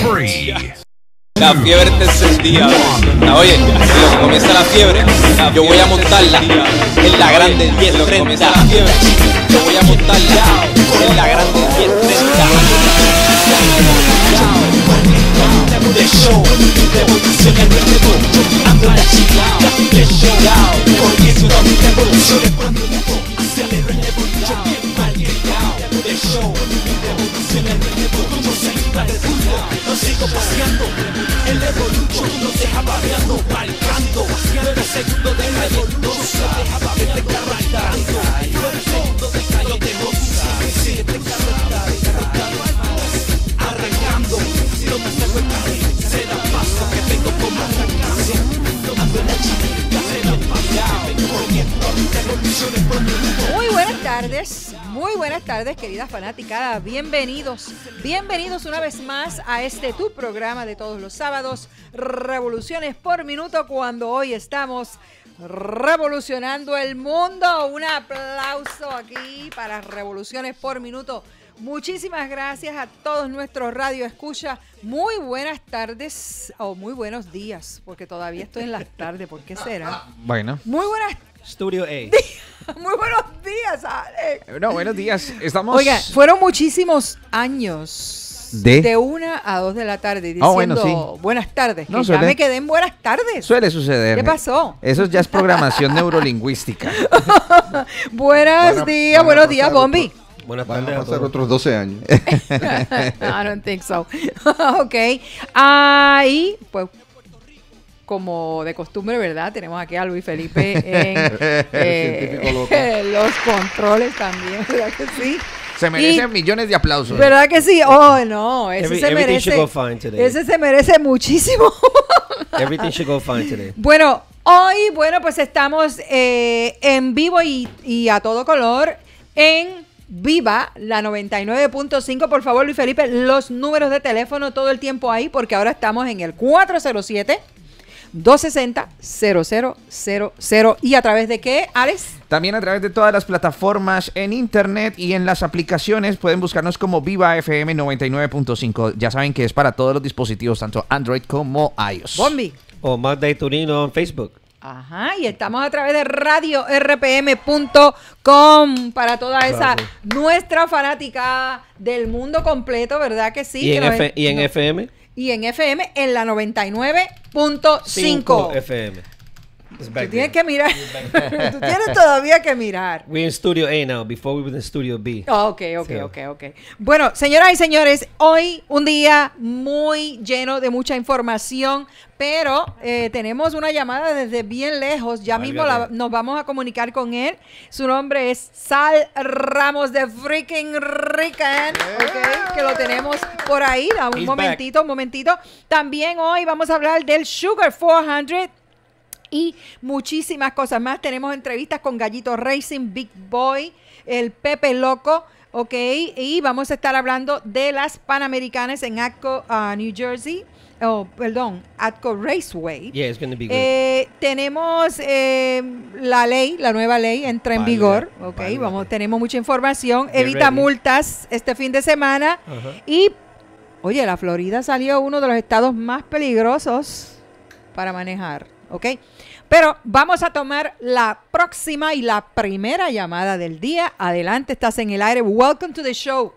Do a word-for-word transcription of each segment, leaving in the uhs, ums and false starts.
three. La fiebre te encendía. Oye, cuando comienza la fiebre, yo voy a montarla en la grande diez treinta. La fiebre, yo voy a montarla en la grande diez treinta. De show, revolucionando el mundo, ando la chica, de show, comienza una revolución cuando acelero el evolución bien mal llegado. De show, revolucionando el mundo, no se iba de mundo, no sigo paseando, el evolución no deja babeando, marcando, nueve segundos de calle, no se deja babeando, está arrancando, nueve segundos de calle, de goza, siete carretas, arrancando, si no me saco el carril, se la paso que tengo como arrancarse, ando en la chica, se la paso que vengo corriendo, revoluciones por mi mundo. Muy buenas tardes, muy buenas tardes, queridas fanaticadas, bienvenidos, bienvenidos una vez más a este tu programa de todos los sábados, Revoluciones por Minuto, cuando hoy estamos revolucionando el mundo. Un aplauso aquí para Revoluciones por Minuto. Muchísimas gracias a todos nuestros radio escucha. Muy buenas tardes o muy buenos días, porque todavía estoy en las tardes. ¿Por qué será? Bueno. Muy buenas Studio A. días. Muy buenos días, Alex. No, buenos días. Estamos. Oiga, fueron muchísimos años ¿De? de una a dos de la tarde diciendo Ah, bueno, sí. buenas tardes. No, que suele- ya me quedé en buenas tardes. Suele suceder. ¿Qué pasó? Eso ya es programación neurolingüística. Buenos Van a- días, van a buenos pasar días, Bombi. Buenas Van tardes a a pasar todos. otros doce años. I don't think so. Ok. Ahí, pues, como de costumbre, ¿verdad? Tenemos aquí a Luis Felipe en eh, científico loco. los controles también, ¿verdad que sí? Se merecen millones de aplausos. ¿Verdad que sí? Oh, no, ese Every- se everything merece. should go fine today. Ese se merece muchísimo. Everything should go fine today. Bueno, hoy, bueno, pues estamos eh, en vivo y, y a todo color en Viva, la noventa y nueve punto cinco. Por favor, Luis Felipe, los números de teléfono todo el tiempo ahí, porque ahora estamos en el cuatro cero siete, dos seis cero, cero cero cero cero. ¿Y a través de qué, Alex? También a través de todas las plataformas en internet y en las aplicaciones pueden buscarnos como Viva F M noventa y nueve punto cinco. Ya saben que es para todos los dispositivos, tanto Android como iOS. Bombi. O Magda y Turino en Facebook. Ajá, y estamos a través de radio r p m punto com para toda esa Gracias. nuestra fanática del mundo completo, ¿verdad que sí? ¿Y, Que en nos- F- ¿Y en no- F M? Y en F M en la noventa y nueve punto cinco. F M. It's Tú back tienes there. que mirar. Tú tienes todavía que mirar. We're in Studio A now, before we were in Studio B. Oh, ok, ok, Sí. ok, ok. Bueno, señoras y señores, hoy un día muy lleno de mucha información, pero eh, tenemos una llamada desde bien lejos. Ya mismo la- Válgate. nos vamos a comunicar con él. Su nombre es Sal Ramos de Freaking Rican, ok, que lo tenemos por ahí. Da un He's momentito, un momentito. También hoy vamos a hablar del Sugar cuatrocientos. Y muchísimas cosas más. Tenemos entrevistas con Gallito Racing, Big Boy, el Pepe Loco, ok. Y vamos a estar hablando de las Panamericanas en Atco, uh, New Jersey. Oh, perdón, Atco Raceway. Yeah, it's going to be good. Eh, tenemos eh, la ley, la nueva ley entra en Válgate, vigor, ok. válgate. Vamos, tenemos mucha información. Get Evita ready. multas este fin de semana. Ajá. Y, oye, la Florida salió uno de los estados más peligrosos para manejar, ¿ok? Pero vamos a tomar la próxima y la primera llamada del día. Adelante, estás en el aire. Welcome to the show.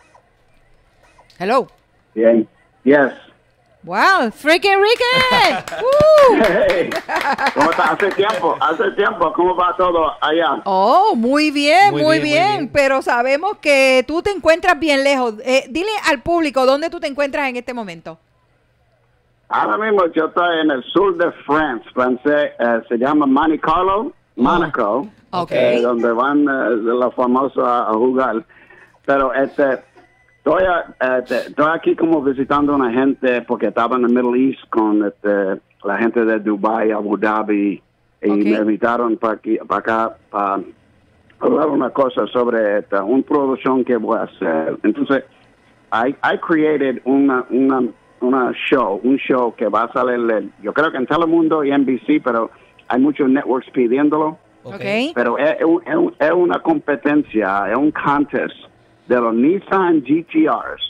Hello. Bien. Yes. Wow, freaking Rican. Woo. Hey, ¿cómo está? Hace tiempo, hace tiempo. ¿Cómo va todo allá? Oh, muy bien, muy, Muy bien, bien, muy bien. Pero sabemos que tú te encuentras bien lejos. Eh, dile al público dónde tú te encuentras en este momento. Ahora mismo yo estoy en el sur de Francia. Francés, eh, se llama Monte Carlo, Mónaco, Ok. eh, donde van eh, los famosos a, a jugar. Pero este, estoy, a- este, estoy aquí como visitando a una gente porque estaba en el Middle East con este, la gente de Dubai, Abu Dhabi, y Ok. me invitaron para aquí, para acá para hablar una cosa sobre esta, una producción que voy a hacer. Entonces, I, I created una, una, una show, un show que va a salir, el- yo creo que en Telemundo y N B C, pero hay muchos networks pidiéndolo. Ok. Pero es, es un- es un- es una competencia, es un contest de los Nissan G T Rs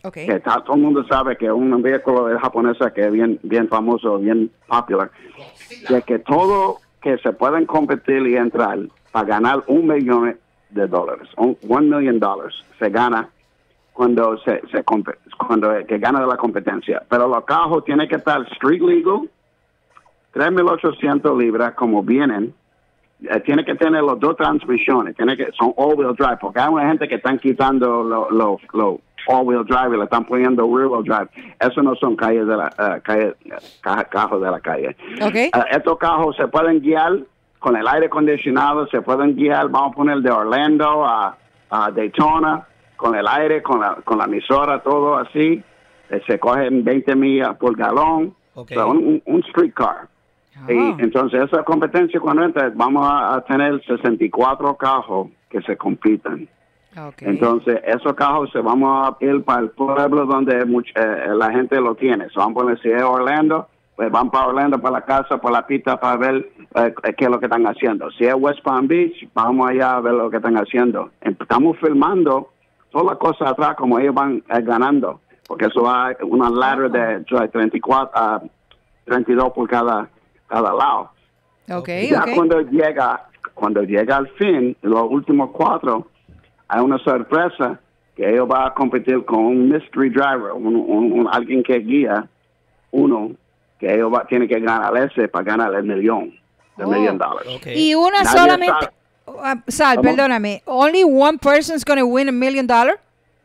Okay. que está, todo el mundo sabe que es un vehículo de japonesa que es bien, bien famoso, bien popular, de que todo que se pueden competir y entrar para ganar un millón de dólares, un one million dollars, se gana cuando se, se comp- cuando que gana de la competencia. Pero los carros tienen que estar street legal, tres mil ochocientas libras como vienen. Eh, tiene que tener los dos transmisiones, tiene que son all-wheel drive, porque hay una gente que están quitando los lo, lo all-wheel drive y le están poniendo rear-wheel drive. Eso no son calles de la uh, calle, ca- carros de la calle. Okay. Uh, estos carros se pueden guiar con el aire acondicionado, se pueden guiar, vamos a poner de Orlando a, a Daytona, con el aire, con la, con la emisora, todo así. Eh, se cogen veinte millas por galón, Okay. o sea, un, un street car. Ah. Y entonces esa competencia cuando entra, vamos a, a tener sesenta y cuatro carros que se compitan. Okay. Entonces esos carros se vamos a ir para el pueblo donde much, eh, la gente lo tiene. So, vamos a poner si es Orlando, pues van para Orlando, para la casa, para la pista, para ver eh, qué es lo que están haciendo. Si es West Palm Beach, vamos allá a ver lo que están haciendo. Estamos filmando todas las cosas atrás como ellos van eh, ganando, porque eso va una ladder de uh, treinta y cuatro a treinta y dos por cada cada lado. Okay, Ya okay. cuando llega, cuando llega al fin, los últimos cuatro, hay una sorpresa que ellos van a competir con un mystery driver, un, un, un- alguien que guía uno, que ellos va, tiene que ganar ese para ganar el millón, el Oh. million dollars. Okay. Y una Nadie solamente... sabe. Uh, Sal, ¿Cómo? perdóname. Only one person's going to win a million dollars?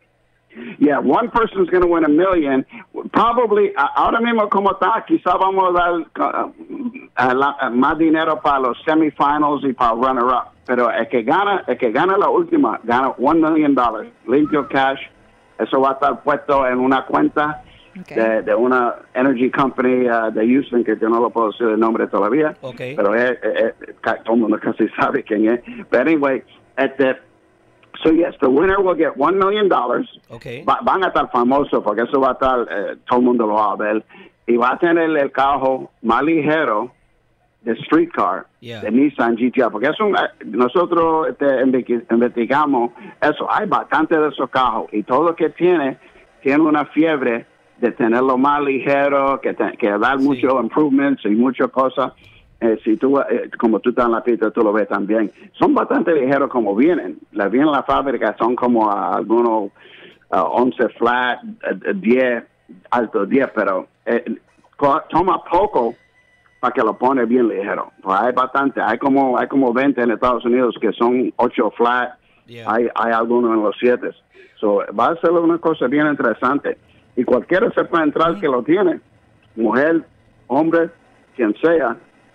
Yeah, one person's going to win a million. Probably, uh, ahora mismo como está, quizá vamos a dar uh, uh, la- uh, más dinero para los semifinals y para runner-up. Pero el que gana, el que gana la última, gana one million dollars. Limpio cash. Eso va a estar puesto en una cuenta Okay. de, de una energy company uh, de Houston, que yo no lo puedo decir el nombre todavía. Okay. Pero es, es- es- ca- todo el mundo casi sabe quién es. But anyway, este, so yes, the winner will get one million dollars. Okay. Va- van a estar famosos porque eso va a estar, eh, todo el mundo lo va a ver. Y va a tener el carro más ligero de streetcar Yeah. de Nissan G T R. Porque es un, eh, nosotros este, inve- investigamos eso. Hay bastante de esos carros y todo lo que tiene, tiene una fiebre de tenerlo más ligero, que, te- que dar Sí. muchos improvements y muchas cosas. Eh, si tú, eh, como tú estás en la pista, tú lo ves también. Son bastante ligeros como vienen. Las vienen en la fábrica, son como a algunos uh, once flat, uh, diez, alto diez, pero eh, co- toma poco para que lo pone bien ligero. Pues hay bastante, hay como hay como veinte en Estados Unidos que son ocho flat, Yeah. hay, hay algunos en los siete. So, va a ser una cosa bien interesante. Y cualquiera se puede entrar que lo tiene, mujer, hombre, quien sea.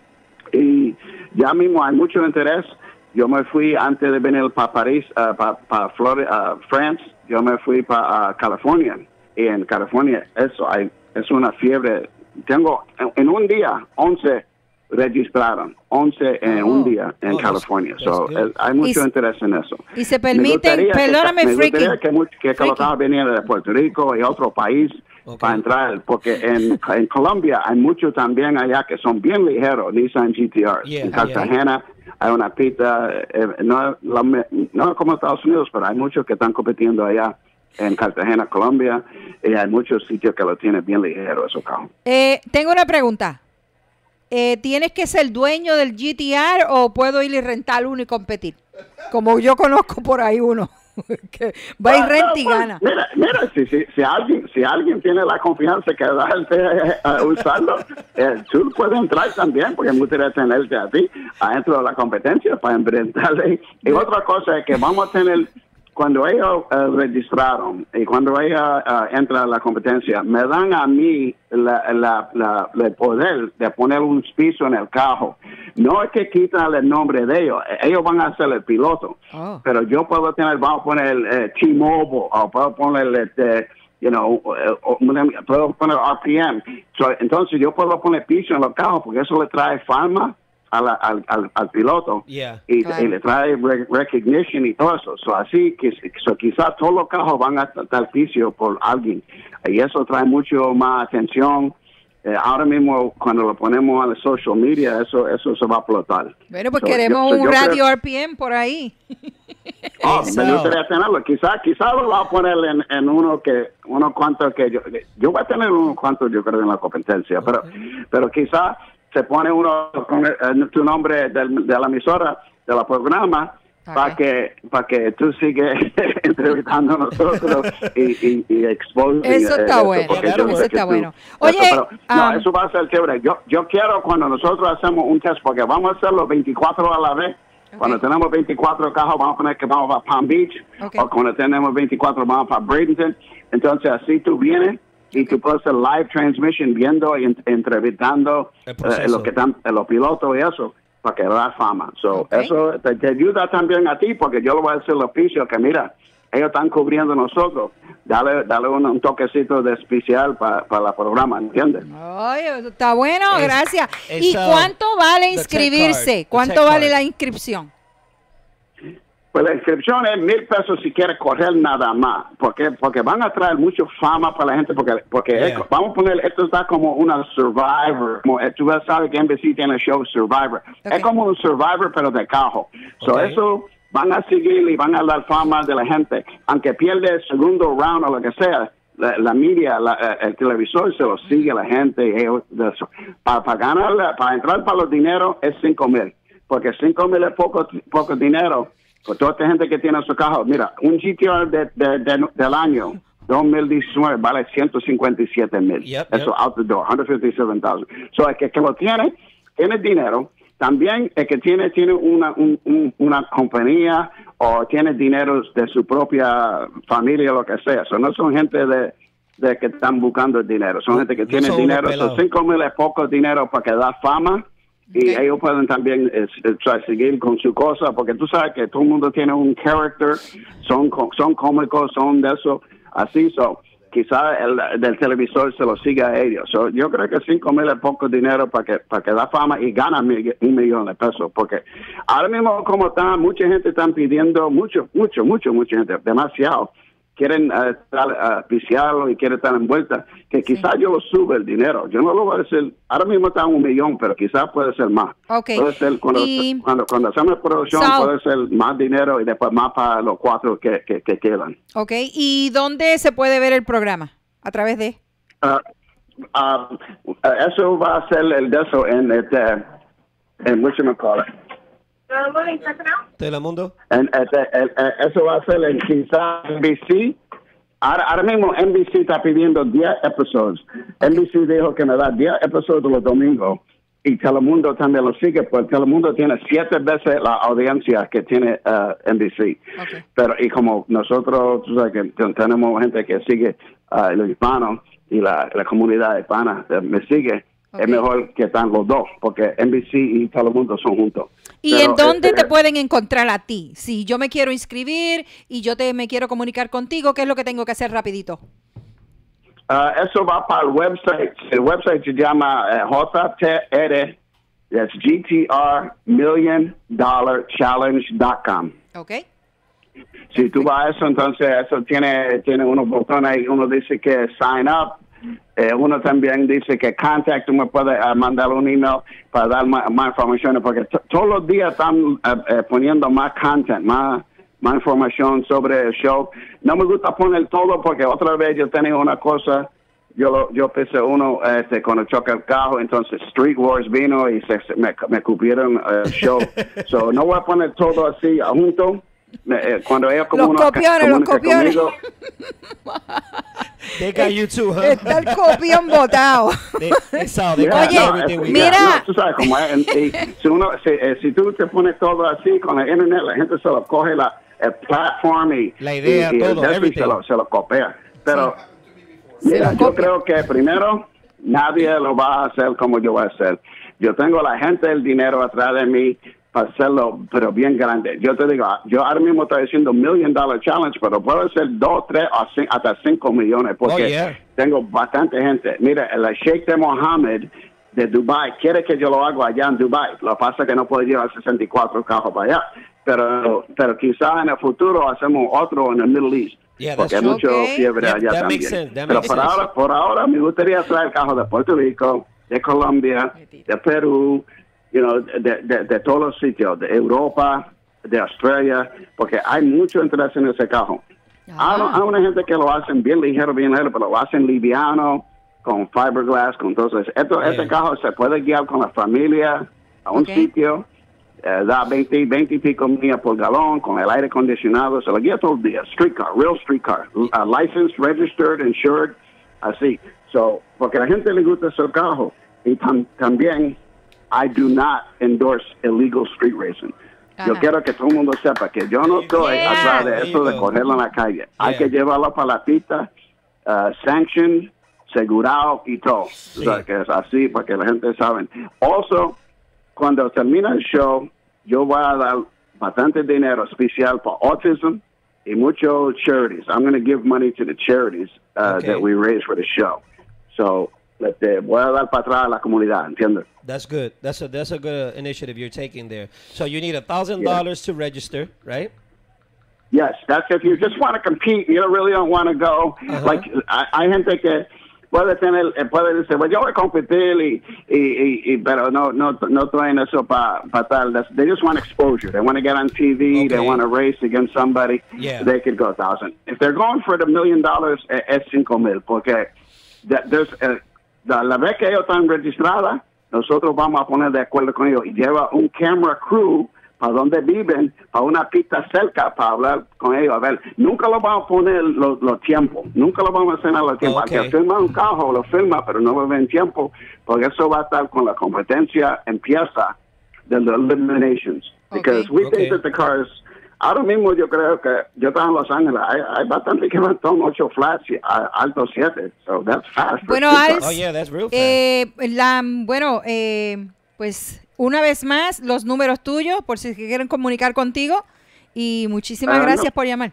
Y ya mismo hay mucho interés. Yo me fui antes de venir para París, para Florida, France, yo me fui para California. Y en California eso hay, es una fiebre. Tengo en, en un día once registraron, once en Oh. un día en Oh, that's- California. that's So, good. el- hay mucho Y- interés en eso. Y se Me permiten, gustaría que- perdóname, me Freaky. gustaría que, much- que, que Freaky. los carros vinieran de Puerto Rico y otro país Ok. para entrar, porque en, en Colombia hay muchos también allá que son bien ligeros, Nissan G T R. Yeah, en Cartagena hay una pista, eh, no, la me- no como Estados Unidos, pero hay muchos que están compitiendo allá en Cartagena, Colombia, y hay muchos sitios que lo tienen bien ligero esos carros. Eh, tengo una pregunta. Eh, ¿Tienes que ser dueño del G T R o puedo ir y rentar uno y competir? Como yo conozco por ahí uno que va y Ah, renta no, y pues, gana. Mira, mira si, si, si, alguien, si alguien tiene la confianza que darte eh, a usarlo, eh, tú puedes entrar también, porque me gustaría tenerte a ti adentro de la competencia para enfrentarle. Y otra cosa es que vamos a tener, cuando ellos eh, registraron y cuando ella eh, entra a la competencia, me dan a mí la, la, la, el poder de poner un piso en el carro. No es que quitan el nombre de ellos, ellos van a ser el piloto. Oh. Pero yo puedo tener, vamos a poner eh, T-Mobile, o puedo poner, este, you know, eh, o- puedo poner R P M. So, entonces yo puedo poner piso en los carros porque eso le trae fama a la- al, al, al piloto. Yeah. Y, Claro. y le trae re- recognition y todo eso. So, así que so, quizás todos los carros van a estar piso por alguien. Y eso trae mucho más atención. Eh, ahora mismo, cuando lo ponemos a la social media, eso eso se va a explotar. Bueno, pues So, queremos yo- so, un yo radio creo- R P M por ahí. Oh, Hey, me Sal. gustaría tenerlo. Quizás quizá lo voy a poner en, en uno que, unos cuantos que yo, yo voy a tener unos cuantos, yo creo, en la competencia, pero, pero quizás se pone uno con el- tu nombre del- de la emisora, de la programa, para Ok. que para que tú sigues entrevistando a nosotros y, y, y exposing, Eso eh, está bueno, porque eso yo sé está que tú- bueno. eso, Oye, pero, no, um, eso va a ser chévere. Yo, yo quiero cuando nosotros hacemos un test, porque vamos a hacerlo veinticuatro a la vez. Ok. Cuando tenemos veinticuatro cajos, vamos a poner que vamos para Palm Beach. Ok. O cuando tenemos veinticuatro, vamos para Bradenton. Entonces, así tú vienes y tú puedes hacer live transmission, viendo y en- entrevistando El eh, proceso. los que están, eh, los pilotos y eso, para que da fama. So, Ok. Eso te, te ayuda también a ti, porque yo le voy a decir al oficio que, mira, ellos están cubriendo nosotros. Dale, dale un, un toquecito de especial para la programa, ¿entiendes? Oye, eso está bueno, Es- gracias. es, ¿Y uh, cuánto vale the tech inscribirse? card, the ¿Cuánto tech vale card. la inscripción? Pues la inscripción es mil pesos si quieres correr nada más, porque porque van a traer mucho fama para la gente, porque porque Yeah. es- vamos a poner, esto está como una Survivor, como eh, tú sabes que N B C tiene el show Survivor, Ok. es como un Survivor pero de cajo, so Ok. eso van a seguir y van a dar fama de la gente, aunque pierde el segundo round o lo que sea. La, la media, la, eh, el televisor se lo sigue la gente. Y ellos, de eso. Para, para ganar, para entrar para los dineros es cinco mil, porque cinco mil es poco, poco dinero. Por toda esta gente que tiene su caja, mira, un G T R de, de- de- del año dos mil diecinueve vale ciento cincuenta y siete mil. Yep, Eso yep. out the door, ciento cincuenta y siete mil. So, el que, que lo tiene, tiene dinero. También el que tiene, tiene una, un- un- una compañía o tiene dinero de su propia familia, lo que sea. So, no son gente de, de que están buscando el dinero. Son gente que No tiene son unos dinero. pelados. So, cinco mil es poco dinero para que da fama. Y Ok. ellos pueden también eh, eh, o sea, seguir con su cosa, porque tú sabes que todo el mundo tiene un character, son co- son cómicos, son de eso, así, so, quizás el del televisor se lo siga a ellos. So, yo creo que cinco mil es poco dinero para que para que da fama y gana mi- un millón de pesos, porque ahora mismo como está, mucha gente están pidiendo, mucho, mucho, mucho, mucha gente, demasiado, quieren eh, estar uh, viciarlo y quieren estar envuelta, que quizás yo lo sube el dinero. Yo no lo voy a decir, ahora mismo está en un millón, pero quizás puede ser más. Ok. Puede ser cuando, Y- cuando, cuando hacemos producción, Sal. puede ser más dinero y después más para los cuatro que, que, que quedan. Ok, ¿y dónde se puede ver el programa? ¿A través de? Ah, ah, eso va a ser el de eso en, este, en what you call it? Telemundo. En, este, el- el- eso va a ser en quizás N B C. Ahora, ahora mismo N B C está pidiendo diez episodios. N B C dijo que me da diez episodios los domingos. Y Telemundo también lo sigue, pues Telemundo tiene siete veces la audiencia que tiene uh, N B C. Ok. Pero, y como nosotros, tú sabes que ten- tenemos gente que sigue uh, los hispanos y la, la comunidad hispana eh, me sigue, Ok. es mejor que están los dos, porque N B C y Telemundo son juntos. ¿Y Pero, en dónde este, te pueden encontrar a ti? Si yo me quiero inscribir y yo te me quiero comunicar contigo, ¿qué es lo que tengo que hacer rapidito? Ah, eso va para el website. El website se llama eh, J T R, that's G T R Million Dollar Challenge dot com. ¿Ok? Si tú vas a eso, entonces eso tiene, tiene unos botones ahí. Uno dice que sign up. Eh, uno también dice que contact. Tú me puedes ah, mandar un email para dar más, más información. Porque t- todos los días están eh, eh, poniendo más content, más, más información sobre el show. No me gusta poner todo porque otra vez yo tenía una cosa. Yo lo, yo pensé uno este, cuando choca el carro, entonces Street Wars vino y se, se- me, me cubrieron el show. So, no voy a poner todo así junto. Me- eh, cuando ellos como Los uno copiones, los comunica copiones. conmigo, They got you too, huh? Está el copión botado. They, they saw. They yeah, got Oye, no, everything es- we mira. got. yeah, no, tú sabes cómo es. Y si, uno, si, eh, si tú te pones todo así con el internet, la gente se lo coge la, el platform y, La idea, y, y el todo, de eso y everything. se lo, se lo copia. Pero Se mira, lo yo copia. creo que primero nadie lo va a hacer como yo voy a hacer. Yo tengo la gente del dinero atrás de mí para hacerlo, pero bien grande. Yo te digo, yo ahora mismo estoy haciendo Million Dollar Challenge, pero puedo hacer dos, tres o cin- hasta cinco millones porque Oh, yeah. tengo bastante gente. Mira, el Sheikh de Mohammed de Dubai quiere que yo lo haga allá en Dubai. Lo que pasa es que no puedo llevar sesenta y cuatro carros para allá. Pero, pero quizás en el futuro hacemos otro en el Middle East. Yeah, porque hay that's mucho true. fiebre Yeah, allá that también. makes sense, that pero makes por sense. ahora, por ahora me gustaría traer carros de Puerto Rico, de Colombia, de Perú, you know, de, de, de todos los sitios, de Europa, de Australia, porque hay mucho interés en ese carro. Ah. Hay, hay una gente que lo hacen bien ligero, bien ligero, pero lo hacen liviano, con fiberglass, con todo eso. Esto, Yeah. Este carro se puede guiar con la familia a un Ok. sitio, eh, da veinte, veinte y pico millas por galón, con el aire acondicionado, se lo guía todo el día. Street car, real street car. Uh, licensed, registered, insured, así. So, porque a la gente le gusta ese carro. Y tam- también, I do not endorse illegal street racing. Yo Ajá. quiero que todo el mundo sepa que yo no estoy Yeah. atrás de There eso you de go. correrlo en la calle. Hay Yeah. que llevarlo para la pista, uh, sanctioned, segurado y todo. O sea, que es así para que la gente sabe. Also, cuando termina el show, yo voy a dar bastante dinero especial para autism y muchos charities. I'm going to give money to the charities uh, Okay. that we raise for the show. So, este, voy a dar para atrás a la comunidad, ¿entiendes? That's good. That's a that's a good uh, initiative you're taking there. So you need a thousand dollars to register, right? Yes, that's if you just want to compete, you don't really don't want to go. Like, hay, hay gente que puede tener, eh, puede decir, well, yo voy a competir y, y, y, y pero no, no, no estoy en eso para pa tal. That's, they just want exposure. They want to get on T V. They Okay. want to race against somebody. Yeah. They could go a thousand. If they're going for the million dollars, eh, es cinco mil, porque that, there's, eh, la, la vez que ellos están registradas, nosotros vamos a poner de acuerdo con ellos y lleva un camera crew para donde viven, para una pista cerca, para hablar con ellos. A ver, nunca lo vamos a poner los, los tiempos, nunca lo vamos a enseñar los tiempos. Okay. Al que firma un carro, lo firma, pero no lo ven tiempo, porque eso va a estar con la competencia empieza de los eliminations. Because Okay. we Okay. think that the cars, ahora mismo yo creo que, yo estaba en Los Ángeles, hay, hay bastante que van con ocho flats y a- alto siete, so that's fast. for Bueno, street Al, cars. Oh yeah, that's real fast. eh, la, bueno, eh, pues una vez más, los números tuyos, por si quieren comunicar contigo. Y muchísimas Ah, no. gracias por llamar.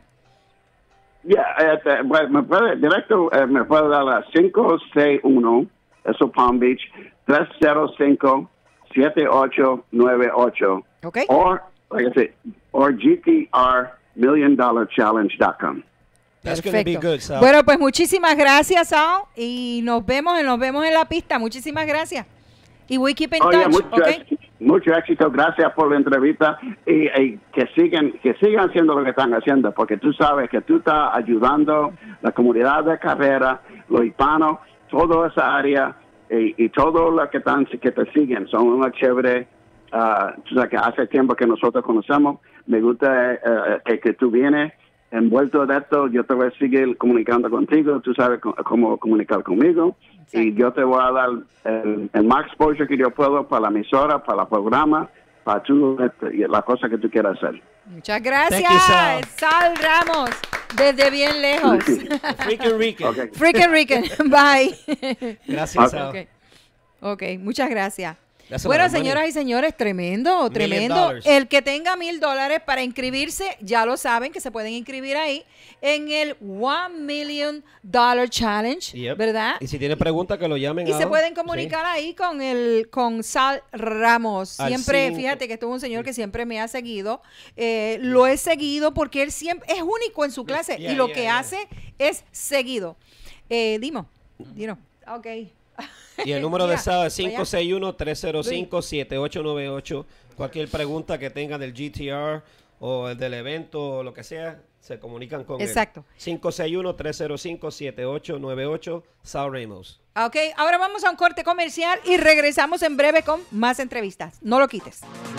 Yeah, este, bueno, me puede, directo, eh, me puede dar a cinco seis uno, eso Palm Beach, tres cero cinco, siete ocho nueve ocho. ¿Ok? Or, like I said, or G T R million dollar challenge dot com. That's going to be good, Sal. Bueno, pues muchísimas gracias, Sal. Y nos vemos, nos vemos en la pista. Muchísimas gracias. Y we keep in Oye, touch, mucho, ¿ok? éxito, mucho éxito, gracias por la entrevista y, y que sigan que sigan haciendo lo que están haciendo, porque tú sabes que tú estás ayudando la comunidad de carrera, los hispanos, toda esa área y, y todos los que están que te siguen son una chévere. Uh, tú sabes que hace tiempo que nosotros conocemos, me gusta eh, que, que tú vienes envuelto de esto, yo te voy a seguir comunicando contigo, tú sabes co- cómo comunicar conmigo. Y yo te voy a dar el, el más exposure que yo puedo para la emisora, para el programa, para tú, este, y la cosa que tú quieras hacer. Muchas gracias, Thank you, Sal. Sal Ramos, desde bien lejos. Freaking Rican. Okay. Freaking Rican. Bye. Gracias, Ok. Sal. Ok. Ok, muchas gracias. That's a Bueno, lot of señoras money. y señores, tremendo, tremendo. dollars. El que tenga mil dólares para inscribirse, ya lo saben que se pueden inscribir ahí en el One Million Dollar Challenge, Yep. ¿verdad? Y si tiene preguntas, que lo llamen. Y se ahora. pueden comunicar ahí con el con Sal Ramos. Al Siempre, cinco. fíjate que estuvo un señor que siempre me ha seguido. Eh, lo he seguido porque él siempre es único en su clase Yeah, y lo yeah, que yeah. hace es seguido. Eh, Dimo, Dino, ok. Y el número de Mira, Sal es vaya. cinco seis uno, tres cero cinco, siete ocho nueve ocho. Cualquier pregunta que tengan del G T R o el del evento o lo que sea, se comunican con Exacto. él. cinco seis uno, tres cero cinco, siete ocho nueve ocho, Sal Ramos. Ok, ahora vamos a un corte comercial y regresamos en breve con más entrevistas. No lo quites.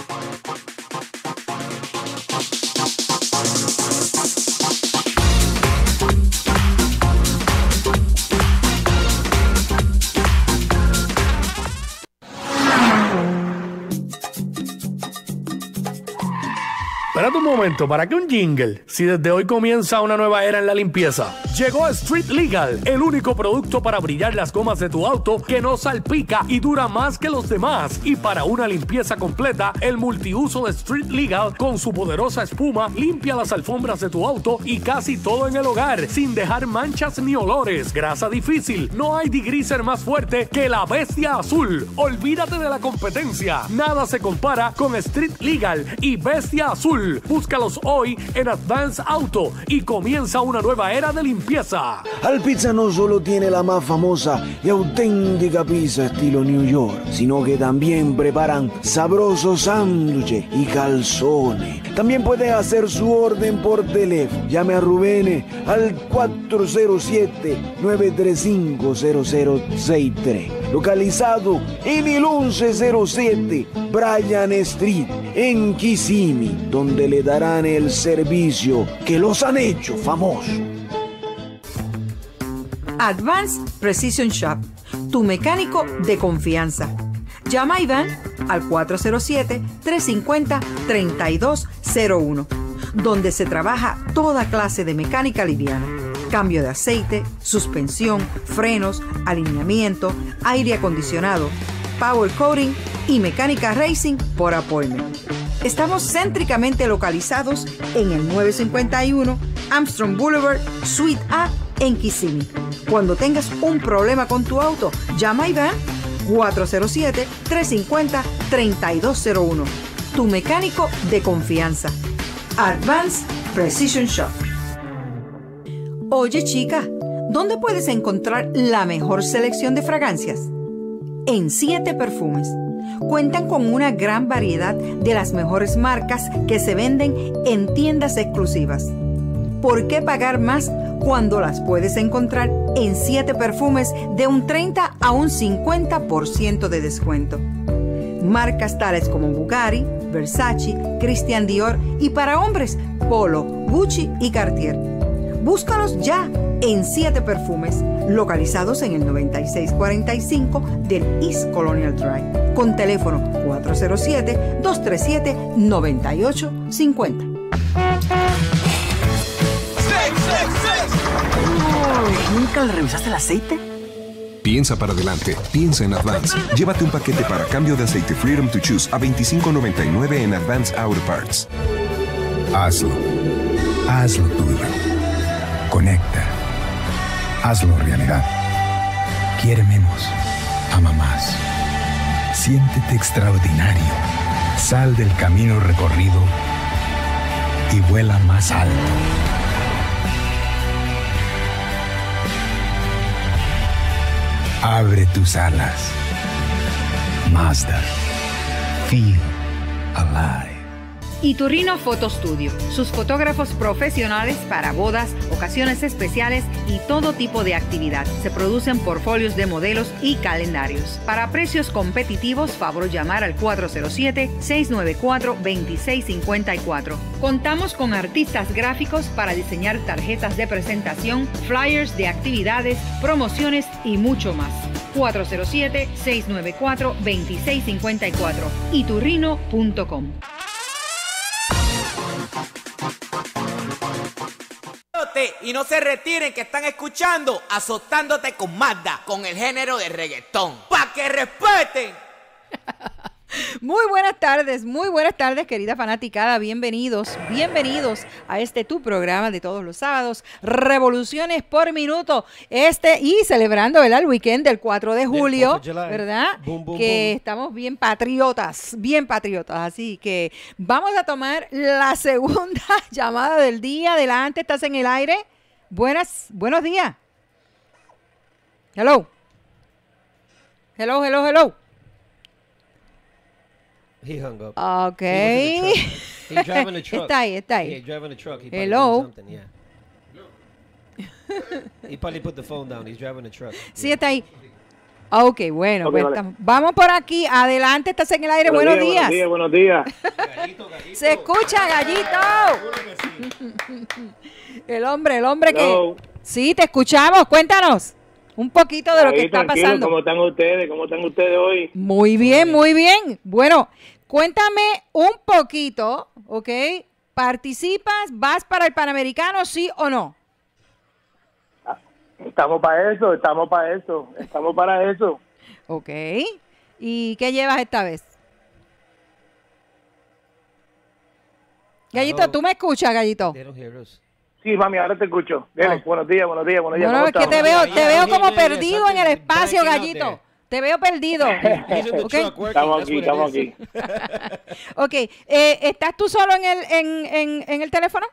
Espérate un momento, ¿para qué un jingle? Si desde hoy comienza una nueva era en la limpieza. Llegó Street Legal, el único producto para brillar las gomas de tu auto que no salpica y dura más que los demás. Y para una limpieza completa, el multiuso de Street Legal con su poderosa espuma limpia las alfombras de tu auto y casi todo en el hogar, sin dejar manchas ni olores. Grasa difícil, no hay degreaser más fuerte que la Bestia Azul. Olvídate de la competencia, nada se compara con Street Legal y Bestia Azul. azul. Búscalos hoy en Advance Auto y comienza una nueva era de limpieza. Alpizza no solo tiene la más famosa y auténtica pizza estilo New York, sino que también preparan sabrosos sándwiches y calzones. También puede hacer su orden por teléfono. Llame a Rubén al cuatro cero siete, nueve tres cinco, cero cero seis tres. Localizado en el once cero siete Bryan Street, en Kissimmee, donde le darán el servicio que los han hecho famosos. Advanced Precision Shop, tu mecánico de confianza. Llama a Iván al cuatro cero siete, tres cinco cero, tres dos cero uno, donde se trabaja toda clase de mecánica liviana. Cambio de aceite, suspensión, frenos, alineamiento, aire acondicionado, power coating y mecánica racing por appointment. Estamos céntricamente localizados en el nueve cincuenta y uno Armstrong Boulevard, Suite A, en Kissimmee. Cuando tengas un problema con tu auto, llama a Iván cuatro cero siete, tres cinco cero, tres dos cero uno. Tu mecánico de confianza. Advanced Precision Shop. Oye, chica, ¿dónde puedes encontrar la mejor selección de fragancias? En Siete Perfumes. Cuentan con una gran variedad de las mejores marcas que se venden en tiendas exclusivas. ¿Por qué pagar más cuando las puedes encontrar en Siete Perfumes de un treinta a un cincuenta por ciento de descuento? Marcas tales como Bulgari, Versace, Christian Dior y para hombres, Polo, Gucci y Cartier. Búscalos ya en Siete Perfumes, localizados en el noventa y seis cuarenta y cinco del East Colonial Drive, con teléfono cuatro cero siete, dos tres siete, nueve ocho cinco cero. ¿Nunca le revisaste el aceite? Piensa para adelante, piensa en Advance. Llévate un paquete para cambio de aceite Freedom to Choose a veinticinco noventa y nueve en Advance Auto Parts. Hazlo. Hazlo tuyo. Conecta. Hazlo realidad. Quiere menos. Ama más. Siéntete extraordinario. Sal del camino recorrido y vuela más alto. Abre tus alas. Mazda. Feel alive. Iturrino Photo Studio, sus fotógrafos profesionales para bodas, ocasiones especiales y todo tipo de actividad. Se producen portfolios de modelos y calendarios. Para precios competitivos, favor llamar al cuatro cero siete, seis nueve cuatro, dos seis cinco cuatro. Contamos con artistas gráficos para diseñar tarjetas de presentación, flyers de actividades, promociones y mucho más. cuatro cero siete, seis nueve cuatro, dos seis cinco cuatro. iturrino punto com. Y no se retiren, que están escuchando Azotándote con Mazda, con el género de reggaetón. ¡Pa' que respeten! Muy buenas tardes, muy buenas tardes, querida fanaticada. Bienvenidos, bienvenidos a este tu programa de todos los sábados, Revoluciones por Minuto. Este y celebrando ¿verdad? el weekend del cuatro de julio, ¿verdad? Boom, boom, que boom. Estamos bien patriotas, bien patriotas. Así que vamos a tomar la segunda llamada del día. Adelante, estás en el aire. Buenas, buenos días. Hello. Hello, hello, hello. He hung up. Okay. He was in the truck. He's driving a truck. Está ahí, está ahí. Yeah, he's driving a truck. He Hello. probably doing something, yeah. He probably put the phone down. He's driving a truck. Sí, está ahí. Ok, bueno, Okay, pues vale. estamos- vamos por aquí. Adelante, estás en el aire. Buenos Buenos, días, días. buenos días, Gallito, gallito. Se escucha, gallito. El hombre, el hombre Hello. que... Sí, te escuchamos. Cuéntanos un poquito de lo que Ahí, está tranquilo, pasando. ¿cómo están ustedes? ¿Cómo están ustedes hoy? Muy bien, muy bien. Bueno, cuéntame un poquito, ¿ok? ¿Participas? ¿Vas para el Panamericano, sí o no? Estamos para eso, estamos para eso, estamos para eso. Ok. ¿Y qué llevas esta vez? Gallito, Hello. ¿tú me escuchas, Gallito? They don't hear us. Sí, mami, ahora te escucho. Dele, Ah. buenos días, buenos días, buenos días. No, no, ¿cómo es que te estamos? veo, Yeah, te yeah, veo yeah, como yeah, yeah, perdido en el something espacio, breaking out Gallito. there. Te veo perdido. Okay. Estamos aquí, estamos aquí. Ok, eh, ¿estás tú solo en el, en, en, en el teléfono?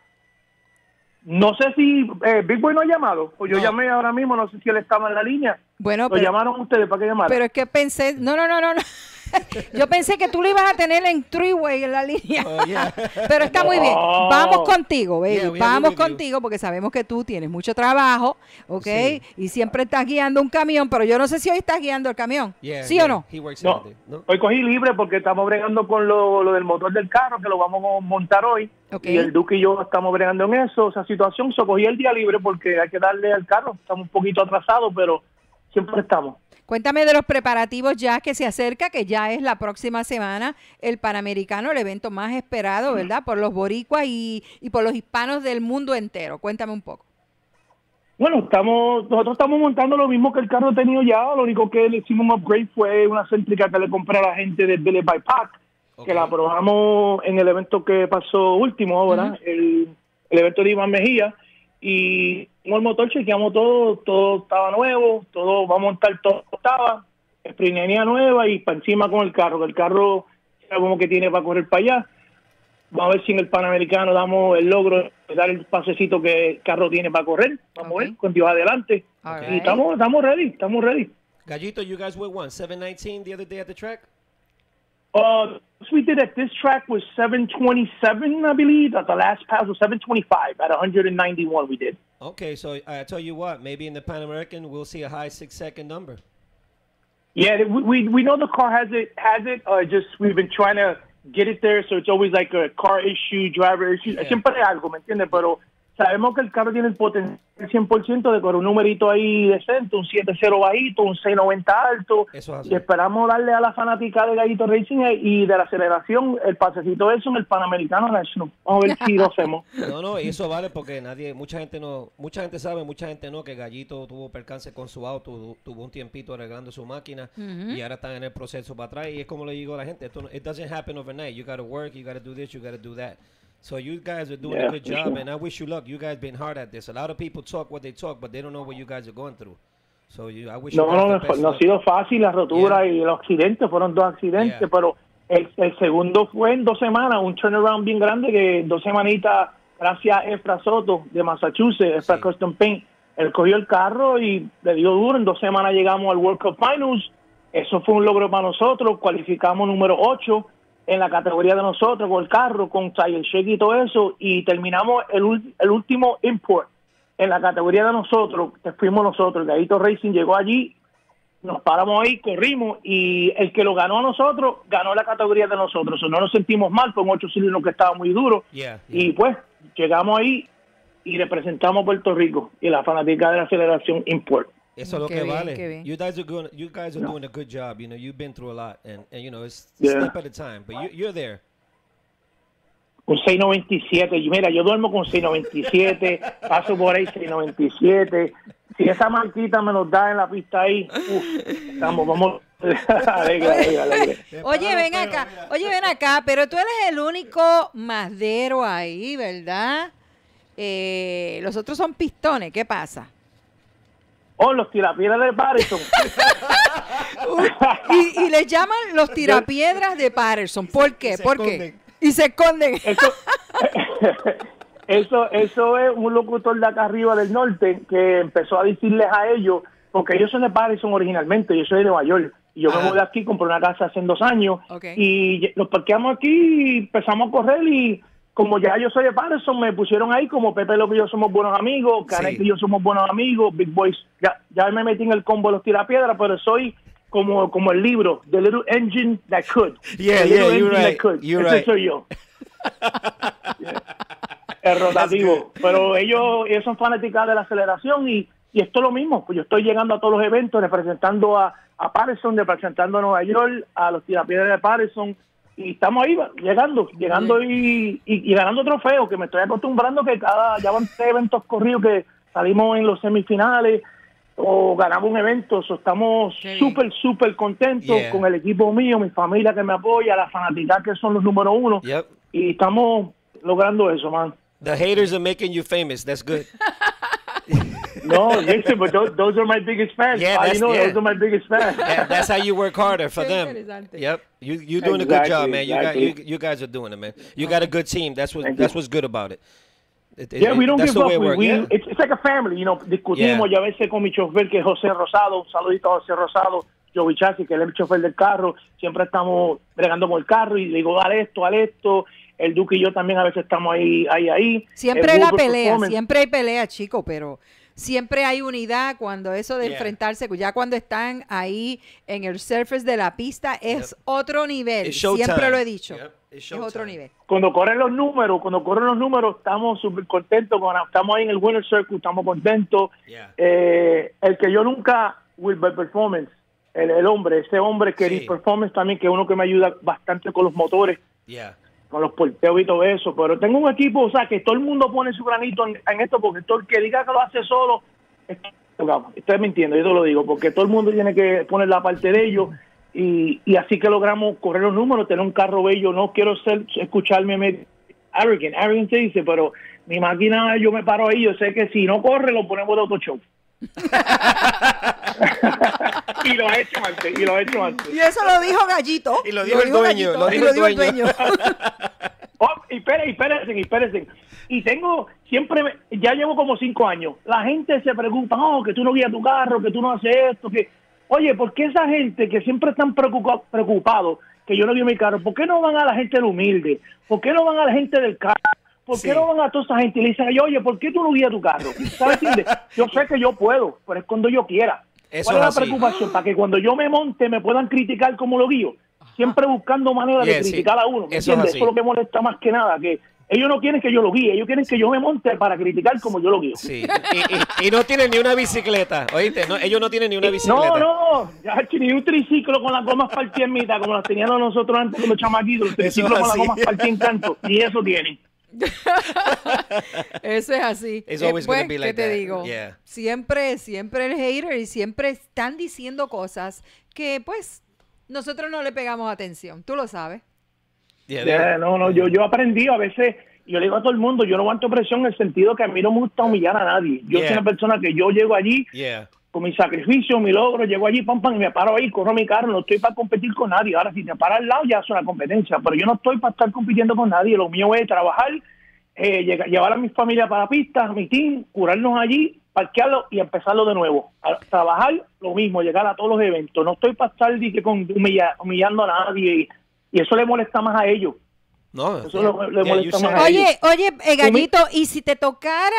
No sé si eh, Big Boy no ha llamado, o yo No. llamé ahora mismo, no sé si él estaba en la línea. Bueno, ¿Lo pero- llamaron ustedes para que llamara? Pero es que pensé, no, no, no, no, no. Yo pensé que tú lo ibas a tener en three-way en la línea. Oh, yeah. Pero está muy bien. No. Vamos contigo, baby. Yeah, we have Vamos you with you. contigo porque sabemos que tú tienes mucho trabajo, ¿ok? Sí. Y siempre estás guiando un camión, pero yo no sé si hoy estás guiando el camión. Yeah, ¿Sí yeah. o no? He works No, every day, ¿no? hoy cogí libre porque estamos bregando con lo, lo del motor del carro, que lo vamos a montar hoy. Ok. Y el Duque y yo estamos bregando en eso, esa situación. So, cogí el día libre porque hay que darle al carro. Estamos un poquito atrasados, pero siempre estamos. Cuéntame de los preparativos ya que se acerca, que ya es la próxima semana, el Panamericano, el evento más esperado, ¿verdad? Por los boricuas y, y por los hispanos del mundo entero. Cuéntame un poco. Bueno, estamos nosotros estamos montando lo mismo que el carro ha tenido ya. Lo único que le hicimos un upgrade fue una céntrica que le compré a la gente de Billy by Pac, que la probamos en el evento que pasó último ahora, el, el evento de Iván Mejía. Y con el motor chequeamos todo, todo estaba nuevo, todo va a montar todo estaba, esprinenía nueva y para encima con el carro, que el carro sea como que tiene para correr para allá. Vamos a ver si en el Panamericano damos el logro de dar el pasecito que el carro tiene para correr. Vamos a ver, con Dios adelante. All Y right. estamos, estamos ready, estamos ready. Gallito, you guys were one seven nineteen the other day at the track. Uh, we did at this track was seven twenty-seven, I believe. At the last pass was seven twenty-five at one ninety-one we did. Okay, so I tell you what, maybe in the Pan American we'll see a high six second number. Yeah, we we, we know the car has it has it. Uh, just we've been trying to get it there, so it's always like a car issue, driver issue. Yeah. Siempre hay algo, ¿me entiendes? Pero sabemos que el carro tiene el potencial cien por ciento de correr un numerito ahí decente, un siete cero bajito, un seis noventa alto. Eso es así. Y esperamos darle a la fanática de Gallito Racing y de la aceleración el pasecito de eso en el Panamericano National. Vamos a ver si lo hacemos. No, no, y eso vale porque nadie, mucha gente no, mucha gente sabe, mucha gente no, que Gallito tuvo percance con su auto, tu- tuvo un tiempito arreglando su máquina Ujú. y ahora están en el proceso para atrás y es como le digo a la gente, esto no- it doesn't happen overnight. You gotta work, you gotta do this, you gotta do that. So you guys are doing Yeah, a good for job, sure. and I wish you luck. You guys been hard at this. A lot of people talk what they talk, but they don't know what you guys are going through. So you, I wish No, you guys no, the no, best no ha luck. sido fácil la rotura y los accidentes, fueron dos accidentes, Yeah. pero el, el segundo fue en dos semanas, un turnaround bien grande que dos semanitas, gracias a Efra Soto de Massachusetts, Efra Custom Paint, él cogió el carro y le dio duro, en dos semanas llegamos al World Cup Finals, eso fue un logro para nosotros, cualificamos número ocho en la categoría de nosotros con el carro, con tire shake y todo eso, y terminamos el, ul- el último import en la categoría de nosotros, que fuimos nosotros, el Gallito Racing llegó allí, nos paramos ahí, corrimos, y el que lo ganó a nosotros, ganó la categoría de nosotros. O sea, no nos sentimos mal, fue un ocho cilindros que estaba muy duro, Yeah, y pues llegamos ahí y representamos a Puerto Rico y la fanática de la aceleración import. Eso es lo Qué que bien, vale. qué bien. You guys are going. You guys are doing a good job. You know, you've been through a lot, and, and you know, it's Yeah. step at a time. But you, you're there. Con seis noventa y siete, y mira, yo duermo con seis noventa y siete, paso por ahí seis noventa y siete. Si esa marquita me nos da en la pista ahí, uf, estamos, vamos. alegre, alegre, alegre. Oye, ven acá, oye, ven acá, pero tú eres el único madero ahí, ¿verdad? Eh, los otros son pistones, ¿qué pasa? Oh, los tirapiedras de Patterson. Y, y les llaman los tirapiedras de Patterson. ¿Por qué? se ¿Por qué? esconden. Y se esconden. Eso, eso, eso es un locutor de acá arriba del norte que empezó a decirles a ellos, porque ellos son de Patterson originalmente, yo soy de Nueva York. Y yo Ah. me mudé aquí, compré una casa hace dos años. Ok. Y nos parqueamos aquí y empezamos a correr. Y como ya yo soy de Patterson, me pusieron ahí como Pepe López y yo somos buenos amigos, Canek Sí. y yo somos buenos amigos, Big Boys. Ya, ya me metí en el combo de los tirapiedras, pero soy como, como el libro, The Little Engine That Could. Yeah, The yeah, Little you're Engine right, That Could. you're Ese right. soy yo. El rotativo. Pero ellos, ellos son fanáticas de la aceleración y, y esto es lo mismo. Pues yo estoy llegando a todos los eventos representando a, a Patterson, representando a Nueva York, a los tirapiedras de Patterson. Y estamos ahí llegando, llegando y, y, y ganando trofeos, que me estoy acostumbrando que cada, ya van tres eventos corridos que salimos en los semifinales o ganamos un evento. So, estamos súper, súper contentos Yeah. con el equipo mío, mi familia que me apoya, la fanática que son los número uno. Yep. Y estamos logrando eso, man. The haters are making you famous. That's good. No, listen, but those, those are my biggest fans. Yeah, I that's- know yeah. those are my biggest fans. Yeah, that's how you work harder for Qué them. interesante. Yep, you you doing a good job, Exactly, man. You got you, exactly. you guys are doing it, man. You got a good team. That's what Thank that's you. what's good about it. It- it- Yeah, we don't that's give the up. way it We, works. we, Yeah. it's, it's like a family, you know. Discutimos, Yeah. yo a veces con mi chofer, que es José Rosado, un saludito a José Rosado, Joey Chassi, que él es el chofer del carro, siempre estamos bregando con el carro y le digo, dale esto, dale esto. El Duque y yo también a veces estamos ahí, ahí, ahí. Siempre El hay la Google pelea, Performance. siempre hay pelea, chico, pero siempre hay unidad cuando eso de Yeah. enfrentarse, ya cuando están ahí en el surface de la pista, es otro nivel. It's showtime. Siempre lo he dicho. Yep, it's Es otro showtime. nivel. Cuando corren los números, cuando corren los números, estamos súper contentos. Cuando estamos ahí en el Winner Circle, estamos contentos. Yeah. Eh, el que yo nunca, Wilbur Performance, el, el hombre, ese hombre que Sí. es Performance también, que es uno que me ayuda bastante con los motores, Yeah. con los porteos y todo eso. Pero tengo un equipo, o sea, que todo el mundo pone su granito en, en esto, porque todo el que diga que lo hace solo, está equivocado. Ustedes me entienden, yo te lo digo, porque todo el mundo tiene que poner la parte de ellos. Y, y así que logramos correr los números, tener un carro bello. No quiero ser escucharme medio arrogant, arrogant se dice, pero mi máquina, yo me paro ahí, yo sé que si no corre, lo ponemos de auto show. Y lo he hecho antes, y lo he hecho antes. Y eso lo dijo Gallito. Y lo dijo el dueño, Gallito, lo y dijo el dueño. Oh, y espérense, espérense, espérense. Y tengo, siempre, me- ya llevo como cinco años. La gente se pregunta, oh, que tú no guías tu carro, que tú no haces esto, que... Oye, ¿por qué esa gente que siempre están preocupa- preocupados que yo no guío mi carro, por qué no van a la gente del humilde? ¿Por qué no van a la gente del carro? ¿Por qué Sí. no van a toda esa gente y le dicen, oye, ¿por qué tú no guías tu carro? ¿Sabes? ¿Entiendes? Yo sé que yo puedo, pero es cuando yo quiera. Eso ¿Cuál es la es así. preocupación? Para que cuando yo me monte me puedan criticar como lo guío. Siempre buscando maneras Yeah, de sí. criticar a uno. ¿me Eso es entiendes? así. Eso es lo que molesta más que nada, que ellos no quieren que yo lo guíe, ellos quieren que yo me monte para criticar como yo lo guío. Sí. Y, y- y no tienen ni una bicicleta, ¿oíste? No, ellos no tienen ni una bicicleta. No, no, ya, ni un triciclo con las gomas partidas en mitad, como las teníamos nosotros antes con los chamaquitos, los triciclos con las así. gomas partidas en canto, y eso tienen. Eso es así. It's always gonna Después, be ¿qué like te that? digo? Yeah. Siempre, siempre el hater y siempre están diciendo cosas que pues nosotros no le pegamos atención. Tú lo sabes. Yeah, Yeah, no, no, yo, yo aprendí a veces, yo le digo a todo el mundo, yo no aguanto presión en el sentido que a mí no me gusta humillar a nadie. Yo Yeah. soy una persona que yo llego allí Yeah. con mi sacrificio, mi logro, llego allí, pam, pam, y me paro ahí, corro mi carro, no estoy para competir con nadie. Ahora, si te paras al lado, ya es una competencia, pero yo no estoy para estar compitiendo con nadie. Lo mío es trabajar, eh, llega- llevar a mi familia para la pista, a mi team, curarnos allí, parquearlo y empezarlo de nuevo. A trabajar, lo mismo, llegar a todos los eventos. No estoy para estar di que con, humilla- humillando a nadie, y, y eso le molesta más a ellos. No, Eso le- le yeah, molesta you más said a it. ellos. Oye, oye, eh, Gallito, y si te tocara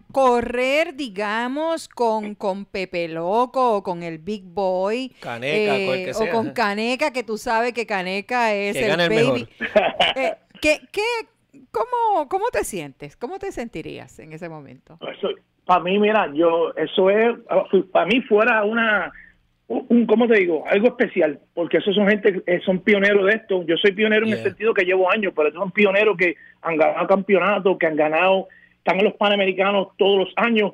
correr, digamos, con, con Pepe Loco o con el Big Boy, Caneca, con el que o sea. con Caneca, que tú sabes que Caneca es Que el gane el baby. Eh, ¿qué, qué, cómo, ¿Cómo te sientes? ¿Cómo te sentirías en ese momento? Eso, para mí, mira, yo, eso es, para mí fuera una, un, un- ¿cómo te digo? Algo especial, porque esos son gente, que son pioneros de esto. Yo soy pionero en el Yeah. sentido que llevo años, pero esos son pioneros que han ganado campeonatos, que han ganado, están en los Panamericanos todos los años,